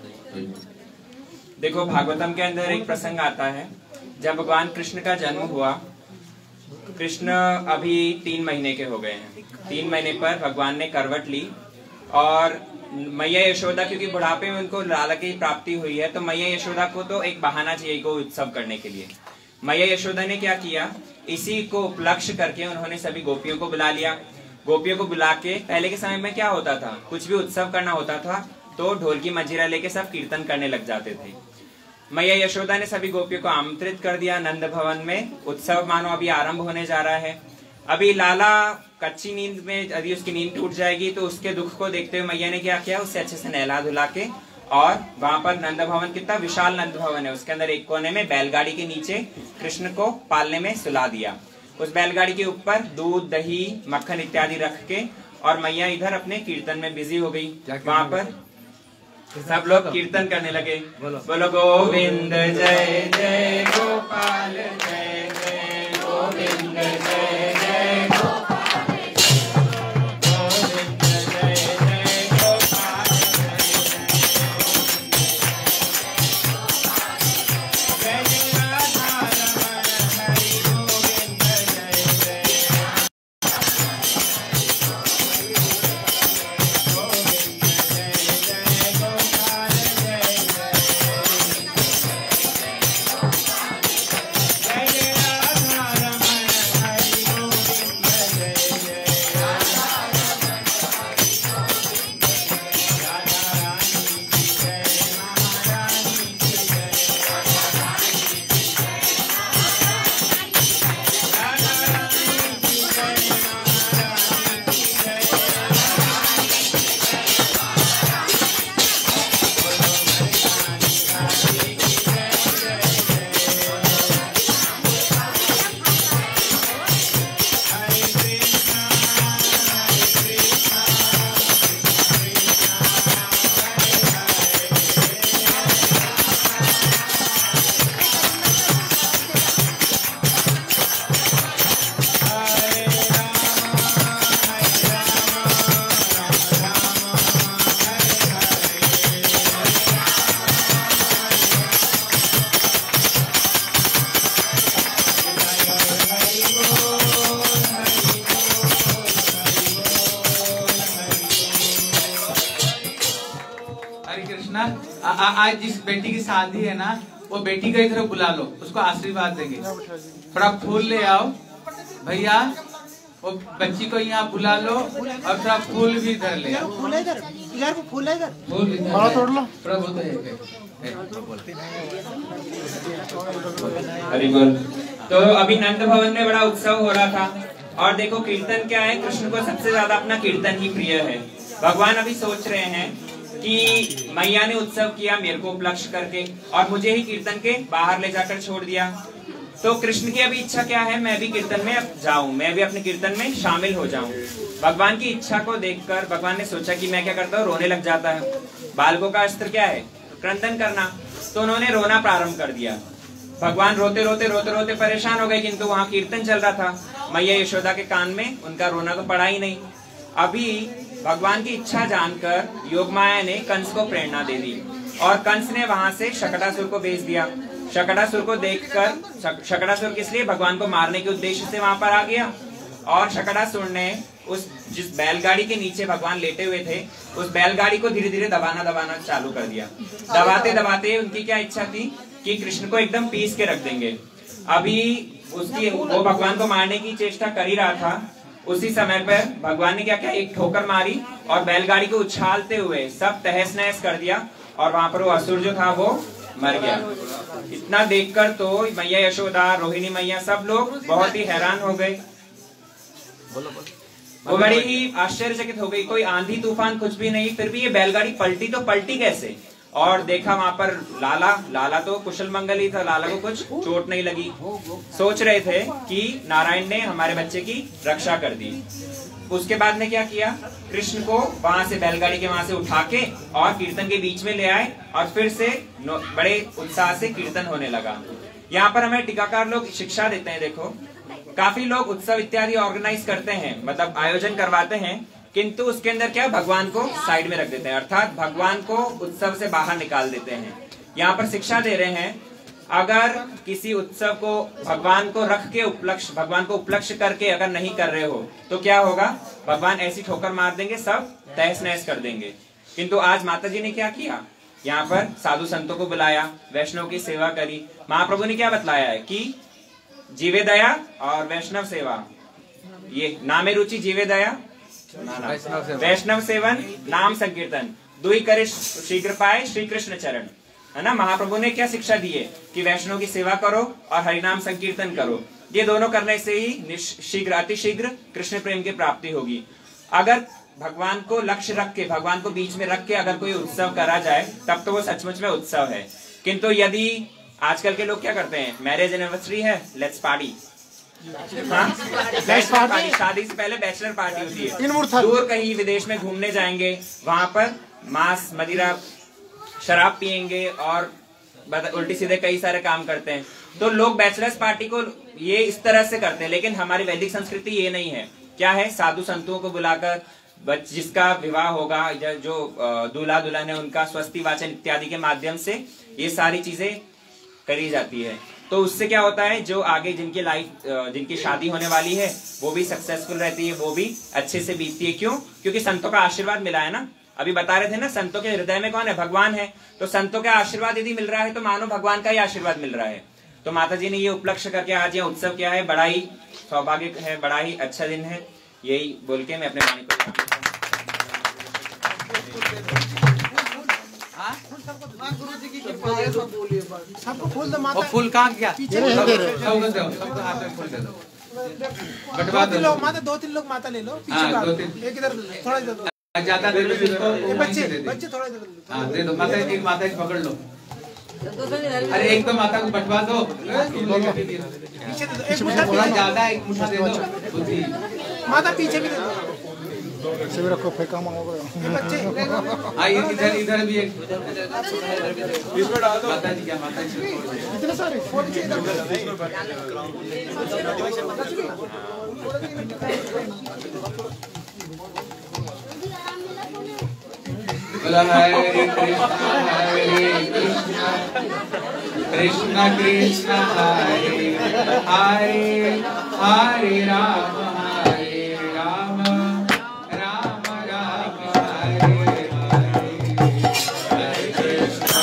देखो भागवतम के अंदर एक प्रसंग आता है, जब भगवान कृष्ण का जन्म हुआ। कृष्ण अभी तीन महीने के हो गए हैं। तीन महीने पर भगवान ने करवट ली और मैया यशोदा, क्योंकि बुढ़ापे में उनको लाला की प्राप्ति हुई है, तो मैया यशोदा को तो एक बहाना चाहिए को उत्सव करने के लिए। मैया यशोदा ने क्या किया, इसी को उपलक्ष्य करके उन्होंने सभी गोपियों को बुला लिया। गोपियों को बुला के, पहले के समय में क्या होता था, कुछ भी उत्सव करना होता था तो ढोल की मंजीरा लेके सब कीर्तन करने लग जाते थे। मैया यशोदा ने सभी गोपियों को आमंत्रित कर दिया नंद भवन में। उत्सव मानो अभी आरंभ होने जा रहा है। अभी लाला कच्ची नींद में, यदि उसकी नींद टूट जाएगी तो उसके दुख को देखते हुए मैया ने क्या किया, उससे अच्छे से नहला धुला के, और वहां पर नंद भवन, कितना विशाल नंद भवन है, उसके अंदर एक कोने में बैलगाड़ी के नीचे कृष्ण को पालने में सुला दिया। उस बैलगाड़ी के ऊपर दूध, दही, मक्खन इत्यादि रख के, और मैया इधर अपने कीर्तन में बिजी हो गई। वहां पर सब लोग कीर्तन करने लगे, बोलो गोविंद जय जय गोपाल जय जय गोविंद जय जय गोपाल गोविंद जय जय गोपाल जय जय राधा रमण हरि गोविंद जय जय जय आ, आ, आज जिस बेटी की शादी है ना, वो बेटी का इधर बुला लो, उसको आशीर्वाद देंगे। थोड़ा फूल ले आओ भैया, वो बच्ची को यहाँ बुला लो और थोड़ा फूल भी इधर ले आओ। फूल है इधर, इधर को फूल है इधर। फूल थोड़ा तोड़ लो। थोड़ा बहुत है। हरि बोल। तो अभी नंद भवन में बड़ा उत्सव हो रहा था, और देखो कीर्तन क्या है, कृष्ण को सबसे ज्यादा अपना कीर्तन ही प्रिय है। भगवान अभी सोच रहे हैं कि मैया ने उत्सव किया मेरे को उपलक्ष्य करके, और मुझे ही कीर्तन के बाहर ले जाकर छोड़ दिया। तो कृष्ण की अभी इच्छा क्या है, मैं भी कीर्तन में जाऊं, मैं भी अपने कीर्तन में शामिल हो जाऊं। भगवान की इच्छा को देखकर भगवान ने सोचा कि मैं क्या करता हूँ, रोने लग जाता है। बालकों का अस्त्र क्या है, क्रंदन करना। तो उन्होंने रोना प्रारंभ कर दिया। भगवान रोते रोते रोते रोते परेशान हो गए, किंतु वहाँ कीर्तन चल रहा था। मैया यशोदा के कान में उनका रोना तो पड़ा ही नहीं। अभी भगवान की इच्छा जानकर योगमाया ने कंस को प्रेरणा दे दी, और कंस ने वहां से शकटासुर को भेज दिया। शकटासुर को देखकर, शकटासुर किस लिए, भगवान को मारने के उद्देश्य से वहां पर आ गया। और शकटासुर ने उस जिस बैलगाड़ी के नीचे भगवान लेटे हुए थे, उस बैलगाड़ी को धीरे धीरे दबाना दबाना चालू कर दिया। दबाते दबाते उनकी क्या इच्छा थी कि कृष्ण को एकदम पीस के रख देंगे। अभी उसकी वो भगवान को मारने की चेष्टा कर ही रहा था। उसी समय पर भगवान ने क्या किया, एक ठोकर मारी और बैलगाड़ी को उछालते हुए सब तहस नहस कर दिया, और वहां पर वो असुर जो था वो मर गया। इतना देखकर तो मैया यशोदा, रोहिणी मैया, सब लोग बहुत ही हैरान हो गए। वो बड़ी ही आश्चर्यचकित हो गई। कोई आंधी तूफान कुछ भी नहीं, फिर भी ये बैलगाड़ी पलटी तो पलटी कैसे। और देखा वहां पर लाला लाला तो कुशल मंगल ही था, लाला को कुछ चोट नहीं लगी। सोच रहे थे कि नारायण ने हमारे बच्चे की रक्षा कर दी। उसके बाद में क्या किया, कृष्ण को वहां से बैलगाड़ी के वहां से उठा के और कीर्तन के बीच में ले आए, और फिर से बड़े उत्साह से कीर्तन होने लगा। यहाँ पर हमें टीकाकार लोग शिक्षा देते हैं। देखो, काफी लोग उत्सव इत्यादि ऑर्गेनाइज करते हैं, मतलब आयोजन करवाते हैं, किंतु उसके अंदर क्या, भगवान को साइड में रख देते हैं, अर्थात भगवान को उत्सव से बाहर निकाल देते हैं। यहाँ पर शिक्षा दे रहे हैं, अगर किसी उत्सव को भगवान को रख के उपलक्ष्य, भगवान को उपलक्ष्य करके अगर नहीं कर रहे हो तो क्या होगा, भगवान ऐसी ठोकर मार देंगे, सब तहस नहस कर देंगे। किंतु आज माता जी ने क्या किया, यहाँ पर साधु संतों को बुलाया, वैष्णव की सेवा करी। महाप्रभु ने क्या बतलाया है कि जीवे दया और वैष्णव सेवा, ये नामे रुचि जीवे दया, वैष्णव सेवन, नाम संकीर्तन, दुई करे शीघ्र पाए श्री कृष्ण चरण, है ना। महाप्रभु ने क्या शिक्षा दी है कि वैष्णव की सेवा करो और हरिनाम संकीर्तन करो। ये दोनों करने से ही शीघ्र अतिशीघ्र कृष्ण प्रेम की प्राप्ति होगी। अगर भगवान को लक्ष्य रख के, भगवान को बीच में रख के अगर कोई उत्सव करा जाए, तब तो वो सचमुच में उत्सव है। किंतु यदि आजकल के लोग क्या करते हैं, मैरिज एनिवर्सरी है, लेट्स पार्टी, हाँ? पार्टी, शादी से पहले बैचलर पार्टी होती है। दूर कहीं विदेश में घूमने जाएंगे, वहां पर मांस मदिरा शराब पियेंगे और उल्टी सीधे कई सारे काम करते हैं। तो लोग बैचलर्स पार्टी को ये इस तरह से करते हैं, लेकिन हमारी वैदिक संस्कृति ये नहीं है। क्या है, साधु संतों को बुलाकर जिसका विवाह होगा, जो दूल्हा दुल्हन है, उनका स्वस्ति वाचन इत्यादि के माध्यम से ये सारी चीजें करी जाती है। तो उससे क्या होता है, जो आगे जिनकी लाइफ, जिनकी शादी होने वाली है, वो भी सक्सेसफुल रहती है, वो भी अच्छे से बीतती है। क्यों? क्योंकि संतों का आशीर्वाद मिला है ना। अभी बता रहे थे ना, संतों के हृदय में कौन है, भगवान है। तो संतों का आशीर्वाद यदि मिल रहा है तो मानो भगवान का ही आशीर्वाद मिल रहा है। तो माता जी ने ये उपलक्ष्य करके आज यह उत्सव किया है, बड़ा ही सौभाग्य है, बड़ा ही अच्छा दिन है। यही बोल के मैं अपने वाणी को गुरु जी की कृपा है, तो बोलिए बस। सबको फूल दो माता। और फूल कहाँ गया? पीछे सबको सबको हाथ में फूल दे दो। बटवा दो तीन लोग माता, दो तीन लोग माता ले लो। हाँ, दो तीन। एक इधर थोड़ा दे दो, ज्यादा दे दो जिसको, बच्चे बच्चे थोड़ा दे दो। हाँ दे दो माता, एक माता एक पकड़ लो। अरे एक तो माता को बटवा दो, पीछे दे दो, एक मुट्ठा थोड़ा ज्यादा, एक मुट्ठा दे दो। माता पीछे भी दे दो। शिविर को फेंका मांगो बच्चे आइए, इधर इधर भी एक इसमें डाल दो। माता जी क्या, माता जी इतने सारे बोला हरे कृष्णा हरे कृष्णा कृष्णा कृष्णा हरे हरे, हरे राम हरे राम, राम राम हरे हरे, हरे कृष्णा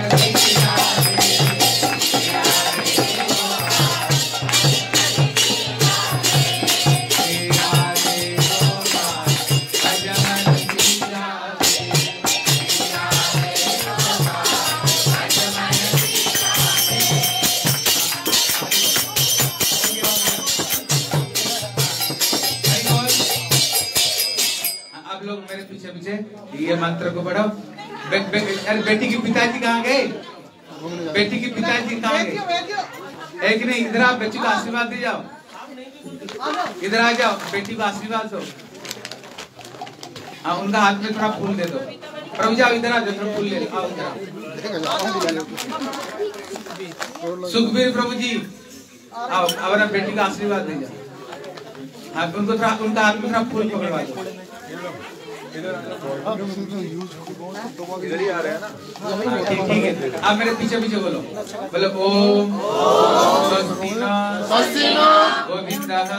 ये मंत्र को पढ़ो। बे, बे, अरे बेटी के पिताजी कहाँ गए? बेटी के पिताजी कहाँ गए? एक नहीं, इधर आप बेटी को आशीर्वाद दे जाओ। इधर आ जाओ, बेटी को आशीर्वाद दो। हाँ, उनका हाथ में थोड़ा फूल दे दो। प्रभु जाओ, इधर आ जाओ, थोड़ा फूल ले लो। आओ इधर। सुखबीर प्रभु जी आओ, अब बेटी का आशीर्वाद दे जाओ। हाँ, उनको थोड़ा, उनका हाथ में थोड़ा फूल पकड़वा दो। इधर ही आ रहे हैं ना। ठीक है, आप मेरे पीछे पीछे बोलो। बोलो ओम स्वस्ति न स्वस्ति न गोविंदः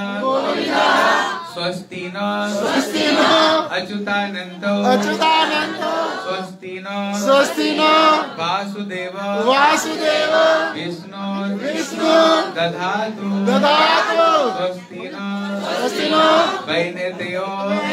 स्वस्ति न स्वस्ति न अच्युतानंद अच्युतानंद स्वस्ति न स्वस्ति न वासुदेव वासुदेव विष्णु विष्णु दधातु दधातु स्वस्ति न स्वस्ति न वैनेतयो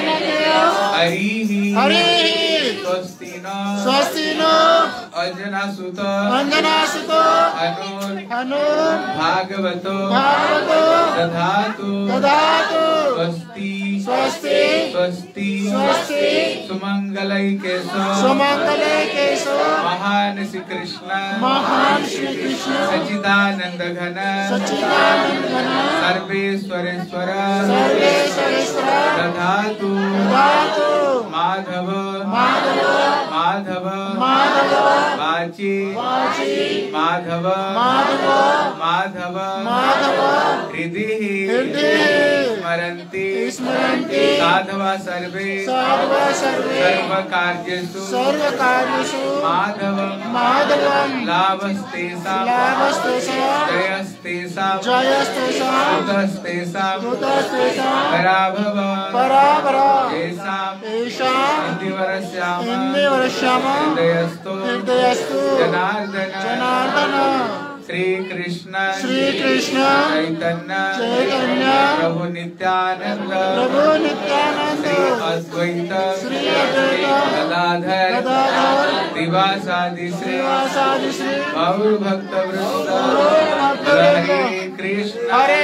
हरि हरि स्वस्ति न स्वस्ति न अंजनासुत अंजनासुत अनुर अनुर भागवतो भागवतो दधातु दधातु स्वस्ति स्वस्ति स्वस्ति स्वस्ति सुमंगलैकेश सुमंगलैकेश महान श्री कृष्ण महान श्री कृष्ण सच्चिदानंद घन सच्चिदानंद घन सर्वेश्वरेश्वर सर्वेश्वरेश्वर दधातु दधातु माधव माधव माधव माधव वाची वाची माधव माधव माधव माधव हृदि हृदि स्मरन्ति स्मरन्ति साधवा सर्वे सर्व सर्वे सर्व कार्येषु सर्व कार्येषु माधवं माधवं लाभस्तेषां लाभस्तेषां जयस्तेषां जयस्तेषां सुतस्तेषां सुतस्तेषां पराभव पराभरा येषां येषां इन्दिवरस्याम इन्दिवरस्याम हृदयस्थो हृदयस्तु जनार्दन जनार्दन श्री कृष्ण श्री कृष्ण चैतन्य चैतन्य प्रभु नित्यानंद प्रभु नित्यानंद श्री अद्वैत श्री अद्वैत गदाधर गदाधर दिवासादि श्री श्रीवासादि श्री गौर भक्त वृंद भक्त हरे कृष्ण हरे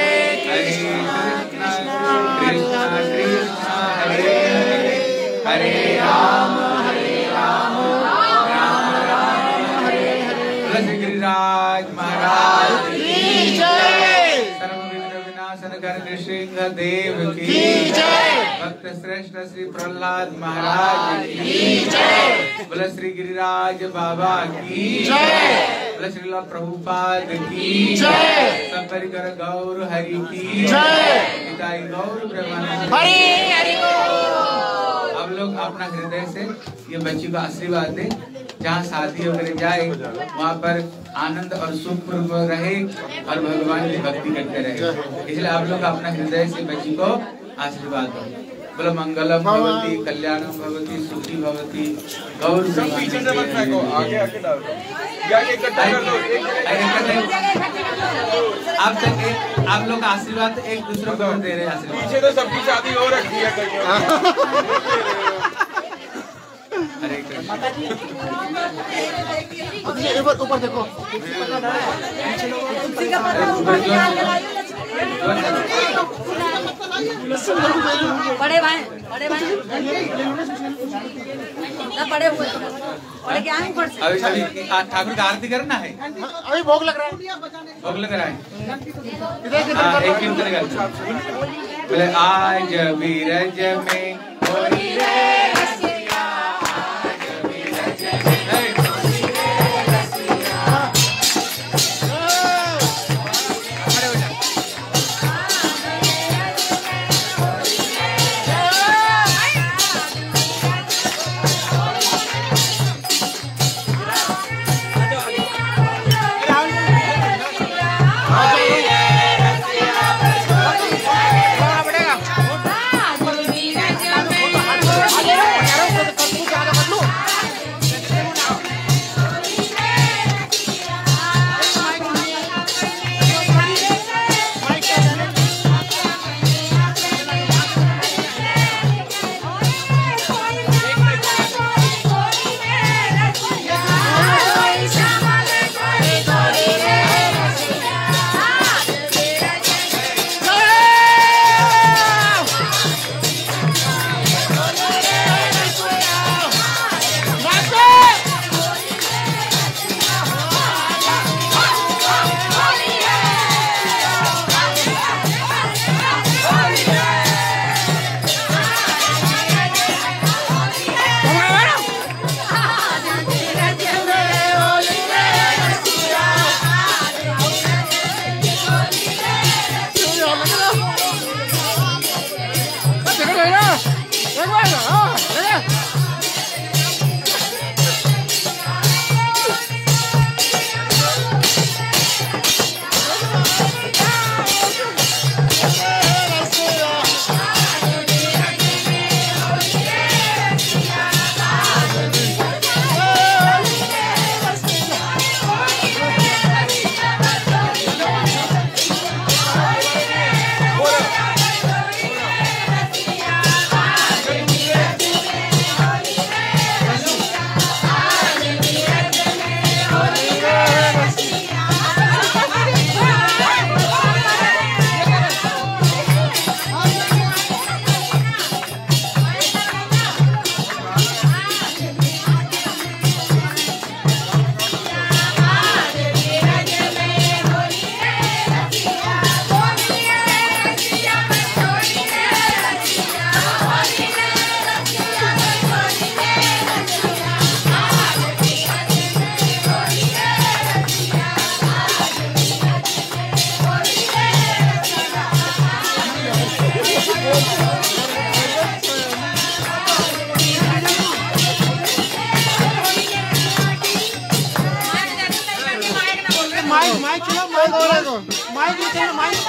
कृष्ण कृष्ण कृष्ण हरे हरे हरे राम हरे राम राम राम हरे हरे। गिरिराज महाराज की जय। सर्व विघ्न विनाशन करने सिंह देव की की जय। भक्त श्रेष्ठ श्री प्रहलाद महाराज की जय। बोले श्री गिरिराज बाबा की जय। बोले श्री प्रभुपाद की जय। सब परिकर गौर हरि की जय। पिताई गौर ब्रह्मानंद हरि हरि बोल। हम लोग अपना हृदय से ये बच्ची को आशीर्वाद दें। जहाँ शादी वगैरह जाए वहाँ पर आनंद और सुख पूर्वक रहे और भगवान की भक्ति करते रहे। इसलिए आप लोग अपना हृदय से बच्ची को आशीर्वाद दो। बोलो मंगलम भवती कल्याणम भवती सुखी भवती गौर पीछे से मत फेंको, आगे आगे डाल दो या इकट्ठा कर दो। आप तक आप लोग आशीर्वाद एक दूसरे को दे रहे हैं आशीर्वाद। पीछे तो सबकी शादी हो रखी है कहीं। हरे कृष्ण। ऊपर ऊपर देखो। बड़े भाई बड़े भाई ना बड़े हुए बड़े क्या हैं ऊपर से। अभी अभी ठाकुर का आरती करना है। अभी भोग लग रहा है। भोग लग रहा है। इधर हाँ, एक किधर कीर्तन करते बोले आज बीरज में होली रे रसिया, आज बीरज में होली रे रसिया। खड़े हो जा। हाँ, माइक माइक चलो माइक वाले को माइक में चलो माइक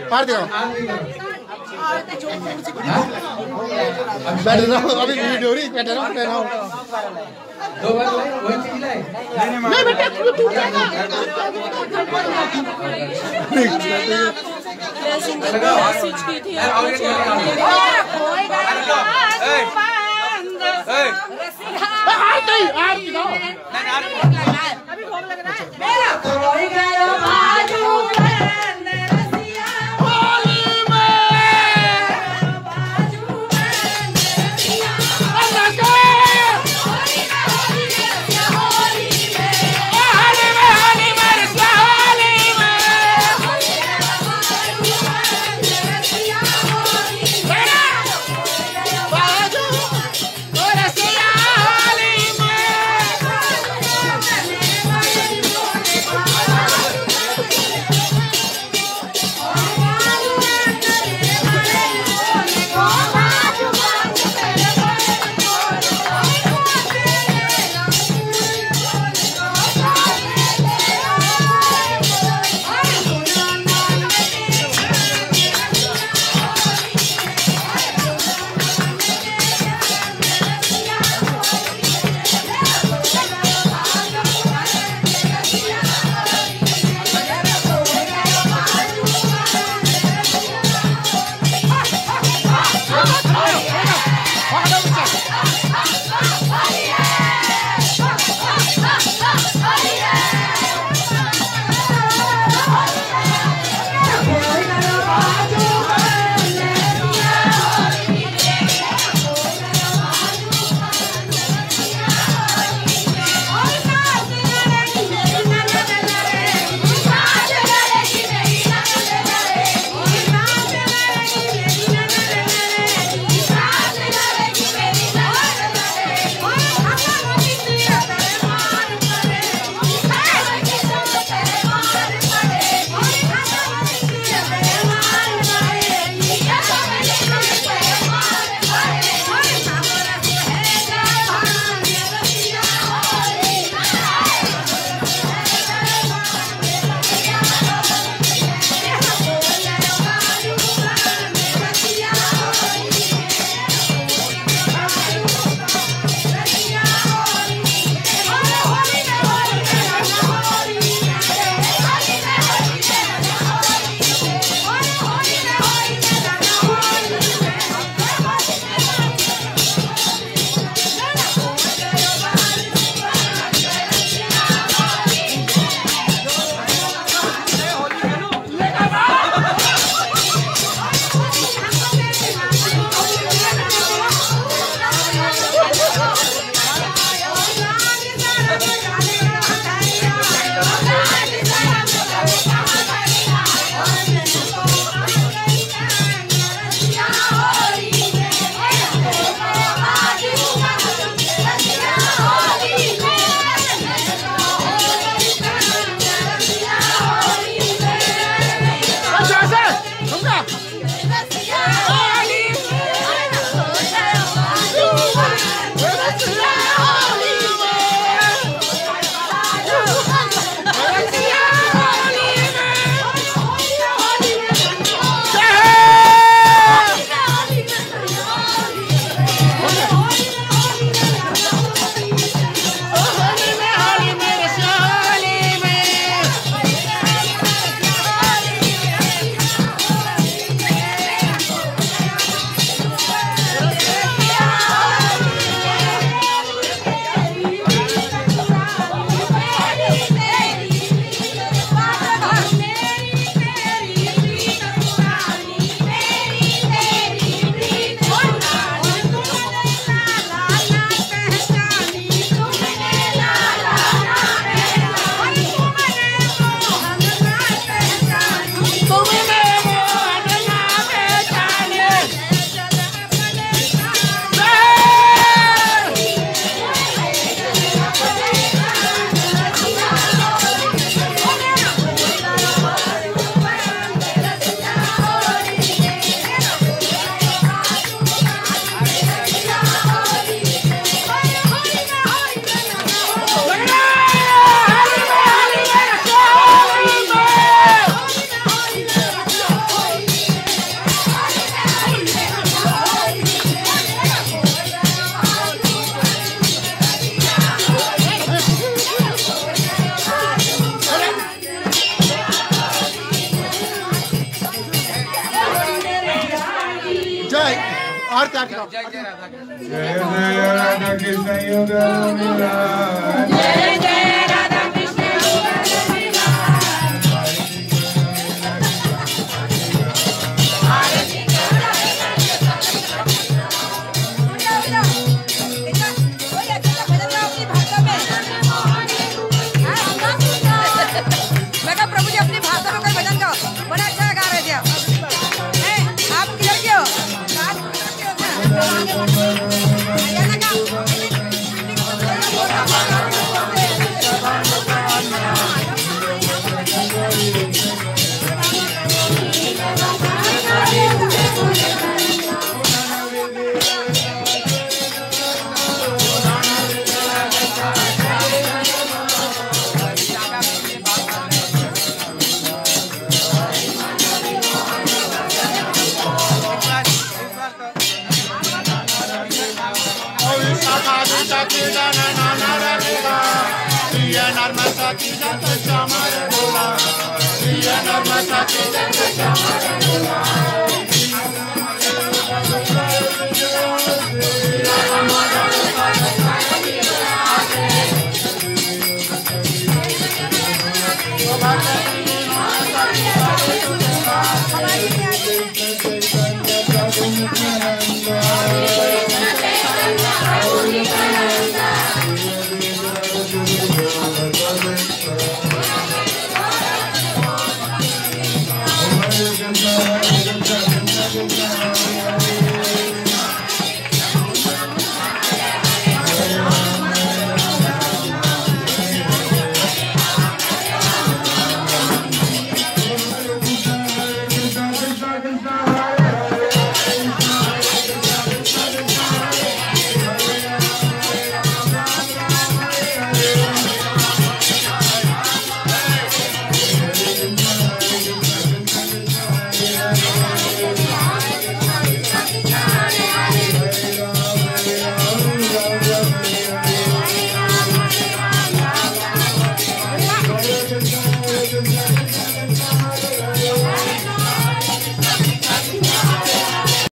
पार दिखाओ। बैठ जाओ, अभी वीडियो हो रही है, बैठ जाओ, बैठ जाओ। दो बार लाए, वही चीज लाए। नहीं बेटा, तू तू जाएगा। लगाओ। आरती आरती दो। अभी भोग लग रहा है मेरा कोई गयो बाजू बंद रसिया होली में बाजू बंद रसिया अल्लाह का होली में होली रसिया होली में होली में होली में रसिया होली में होली में बाजू बंद रसिया होली में बाजू रसिया होली में आरती आरती गाओ। जय जय राधा कृष्ण। जय जय राधा कृष्ण युगल मिलन। जय जय राधा कृष्ण युगल मिलन। मैं कहा प्रभु जी अपनी भाषा में कोई भजन गाओ, बड़ा अच्छा गा रहे थे आप। आप किधर के हो? Namaste.